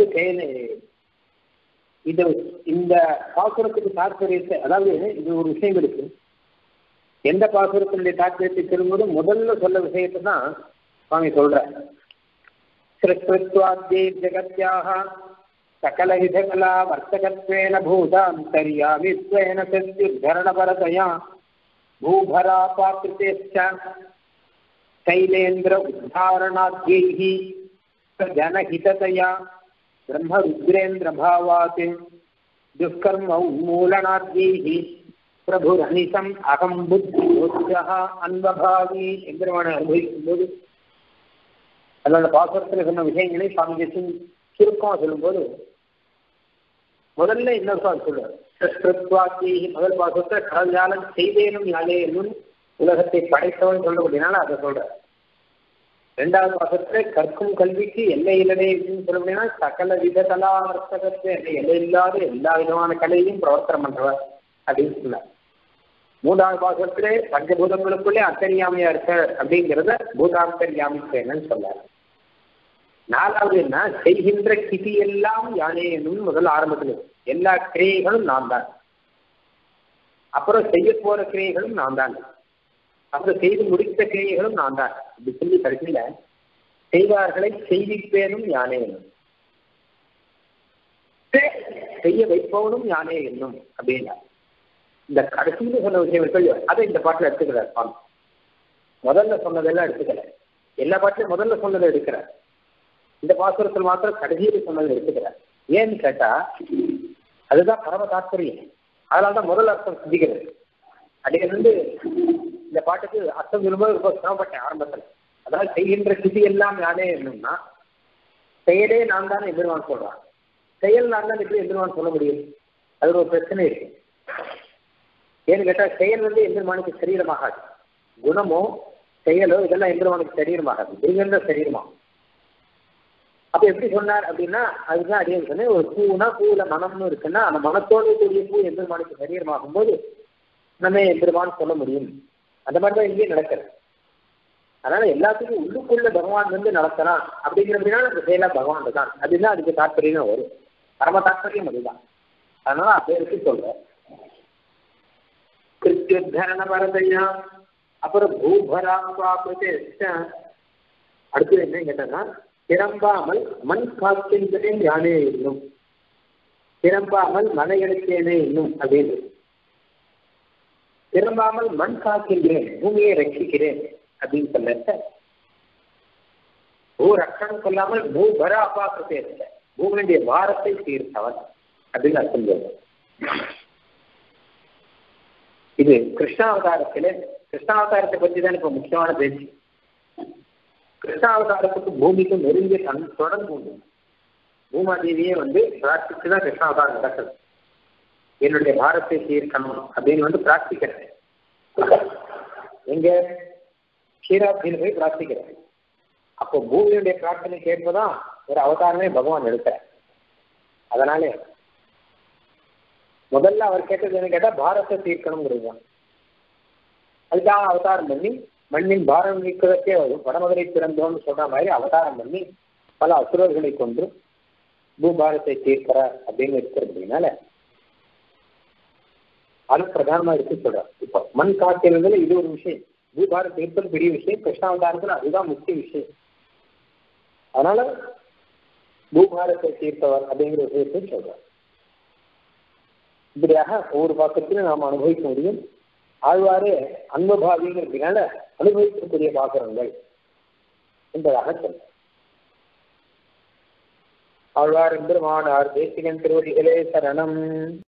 இந்த பாசுரத்துக்கு தாற்பயத்தை, அதாவது இது ஒரு விஷயம் இருக்கு. எந்த பாசுரத்தினுடைய தாற்பயத்தை சொல்லும்போது முதல்ல சொல்ல விஷயத்தை தான் சுவாமி சொல்ற. ஸ்ருத்வாத்யே ஜகத்யாக சகல விதகலா வர்த்தகத்வேன பூதாந்தர்யாமித்வேன சத்யுத்தரணபரதயா பூபராபாக்ருதேச்ச தைலேந்திர உத்தாரணாத்யைஹி ஜனஹிததயா பிரம்மருத்ரேந்திர பாவாத் துஷ்கர்ம உன்மூலனாத்யைஹி பிரபுரனிசம் அகம் புத்தியோத்யஹ அன்பபாவி என்கிறவனை அனுபவிக்கும் போது அதோட பாசுரத்தில் சொன்ன விஷயங்களை சுவாமி தேசிகன் சுருக்கமாக சொல்லும்போது முதல்ல இன்னொரு சொல்றார். முதல் பாசுரத்தை கடல்ஜாலம் செய்தேனும் யாழே என்னும் உலகத்தை படைத்தவன் சொல்ல அப்படின்னால அதை சொல்றார். இரண்டாவது பாசுரத்தை கற்கும் கல்விக்கு எல்லை இல்லவே சொல்ல அப்படின்னா சகல வித கலா வர்த்தகத்தை எல்லை இல்லாத எல்லா விதமான கலையையும் பிரவர்த்தனம் பண்றவர் அப்படின்னு சொன்னார். மூன்றாவது பாசுரத்திலே பஞ்சபூதங்களுக்குள்ளே அந்தர்யாமியா இருக்க அப்படிங்கிறத பூதாந்தர்யாமின்னு சொன்னார். 4வது என்ன, செய்கின்ற கிதி எல்லாம் யானே என்னும் முதல் ஆரம்பத்தில் எல்லா கிரியைகளும் நான் தான், அப்புறம் செய்ய போற கிரியைகளும் நான் தான், அப்புறம் செய்து முடித்த கிரியைகளும் நான் தான். அப்படி சொல்லி கடைசியில செய்வார்களை செய்விப்பேனும் யானே என்னும், செய்ய வைப்பவனும் யானே என்னும் அப்படின்னா இந்த கடைசியில் சொன்ன விஷயங்கள் அதை இந்த பாட்டில் எடுத்துக்கிறார் சுவாமி. முதல்ல சொன்னதெல்லாம் எடுத்துக்கல, எல்லா பாட்டிலும் முதல்ல சொன்னதை எடுக்கிறார். இந்த பாசுரத்தில் மாத்திரம் கடைசியில் சொன்னதை எடுத்துக்கிறார். ஏன்னு கேட்டா அதுதான் பரம தாற்பயம். அதனால்தான் முதல் அர்த்தம் சிந்திக்கிறது. அடியிலிருந்து இந்த பாட்டுக்கு அர்த்தம் சொல்லும்போது ரொம்ப சிரமப்பட்டேன் ஆரம்பத்தில். அதாவது செய்கின்ற கிதி எல்லாம் யானே என்னும்னா செயலே நான் தானே எதிர்வான் சொல்றான். செயல் நான் தான் எப்படி எதிர்வான் சொல்ல முடியும்? அது ஒரு பிரச்சனை இருக்கு. ஏன்னு கேட்டா செயல் எந்திரமானுக்கு சரீரமாகாது. குணமோ செயலோ இதெல்லாம் எந்திரமானுக்கு சரீரமாகாது, இருகின்ற சரீரமாகும். அப்ப எப்படி சொன்னார் அப்படின்னா அதுதான் அடியே சொன்னேன். ஒரு பூனா பூவுல மனம்னு இருக்குன்னா அந்த மனத்தோடு கூடிய பூ எந்திரமானுக்கு சரீரமாகும் போது நம்ம எந்திரமான்னு சொல்ல முடியும். அந்த மாதிரிதான் இங்கேயே நடக்கிறது. அதனால எல்லாத்துக்கும் உள்ளுக்குள்ள பகவான் நடத்தலாம் அப்படிங்கிறதுனால அந்த செயலா பகவான் தான். அதுதான் அதுக்கு தாற்பயம் வரும். பரம தாற்பயம் அதுதான். அதனால அப்பேருக்கு சொல்ற கிருத்தியுத்தரண வரதையா. அப்புறம் பூபராத்வாபத்தே அடுத்தது என்ன கேட்டா திரம்பாமல் மண் காக்கின்றேன் யானே இன்னும், திரம்பாமல் மனை எடுத்தேனே இன்னும் அப்படின்னு. திரும்பாமல் மண் காக்கின்றேன், பூமியை ரட்சிக்கிறேன் அப்படின்னு சொல்ல பூ ரட்சணம் சொல்லாமல் பூபர அபாசத்தை பூமியுடைய பாரத்தை தீர்த்தவன் அப்படின்னு அர்த்தம் சொல்ற. இது கிருஷ்ணாவதாரத்திலே, கிருஷ்ணாவதாரத்தை பற்றி தான் இப்ப முக்கியமான பேச்சு. கிருஷ்ணாவதாரத்துக்கு பூமிக்கும் நெருங்கிய தொடர்பு உண்டு. பூமாதேவியே பிரார்த்திச்சுதான் கிருஷ்ணாவதாரம் நடக்குது. என்னுடைய பாரத்தை தீர்க்கணும் அப்படின்னு பிரார்த்திக்கிறேன். எங்க க்ஷீராப்தியில் போய் பிரார்த்திக்கிறேன். அப்போ பூமியுடைய பிரார்த்தனை கேட்பதான் ஒரு அவதாரமே பகவான் எடுக்கிறார். அதனாலே முதல்ல அவர் கேட்டது என்ன கேட்டா பாரத்தை தீர்க்கணுங்கிறதுதான். அதுக்காக அவதாரம் பண்ணி மண்ணின் பாரம் நீக்குவதற்கே வடமதுரை பிறந்தோம்னு சொல்ற மாதிரி அவதாரம் பண்ணி பல அசுரர்களை கொண்டு பூபாரத்தை தீர்க்கிறார் அப்படின்னு இருக்கிறதுனால அது பிரதானமா இருக்கு சொல்றார். இப்போ மண் காக்கிறதுல இது ஒரு விஷயம், பூபாரத்தை தீர்ப்பது பெரிய விஷயம், கிருஷ்ணாவதாரத்துல அதுதான் முக்கிய விஷயம். அதனால பூபாரத்தை தீர்த்தவர் அப்படிங்கிற விஷயத்தை சொல்றார். இப்படியாக ஒவ்வொரு பாத்திரத்திலும் நாம் அனுபவிக்க முடியும். ஆழ்வாரே அன்பபாவிங்கிறதுனால அனுபவிக்கக்கூடிய பாசுரங்கள் என்பதாக சொல்ற. ஆழ்வார் எம்பெருமானார் தேசிகன் திருவடிகளே சரணம்.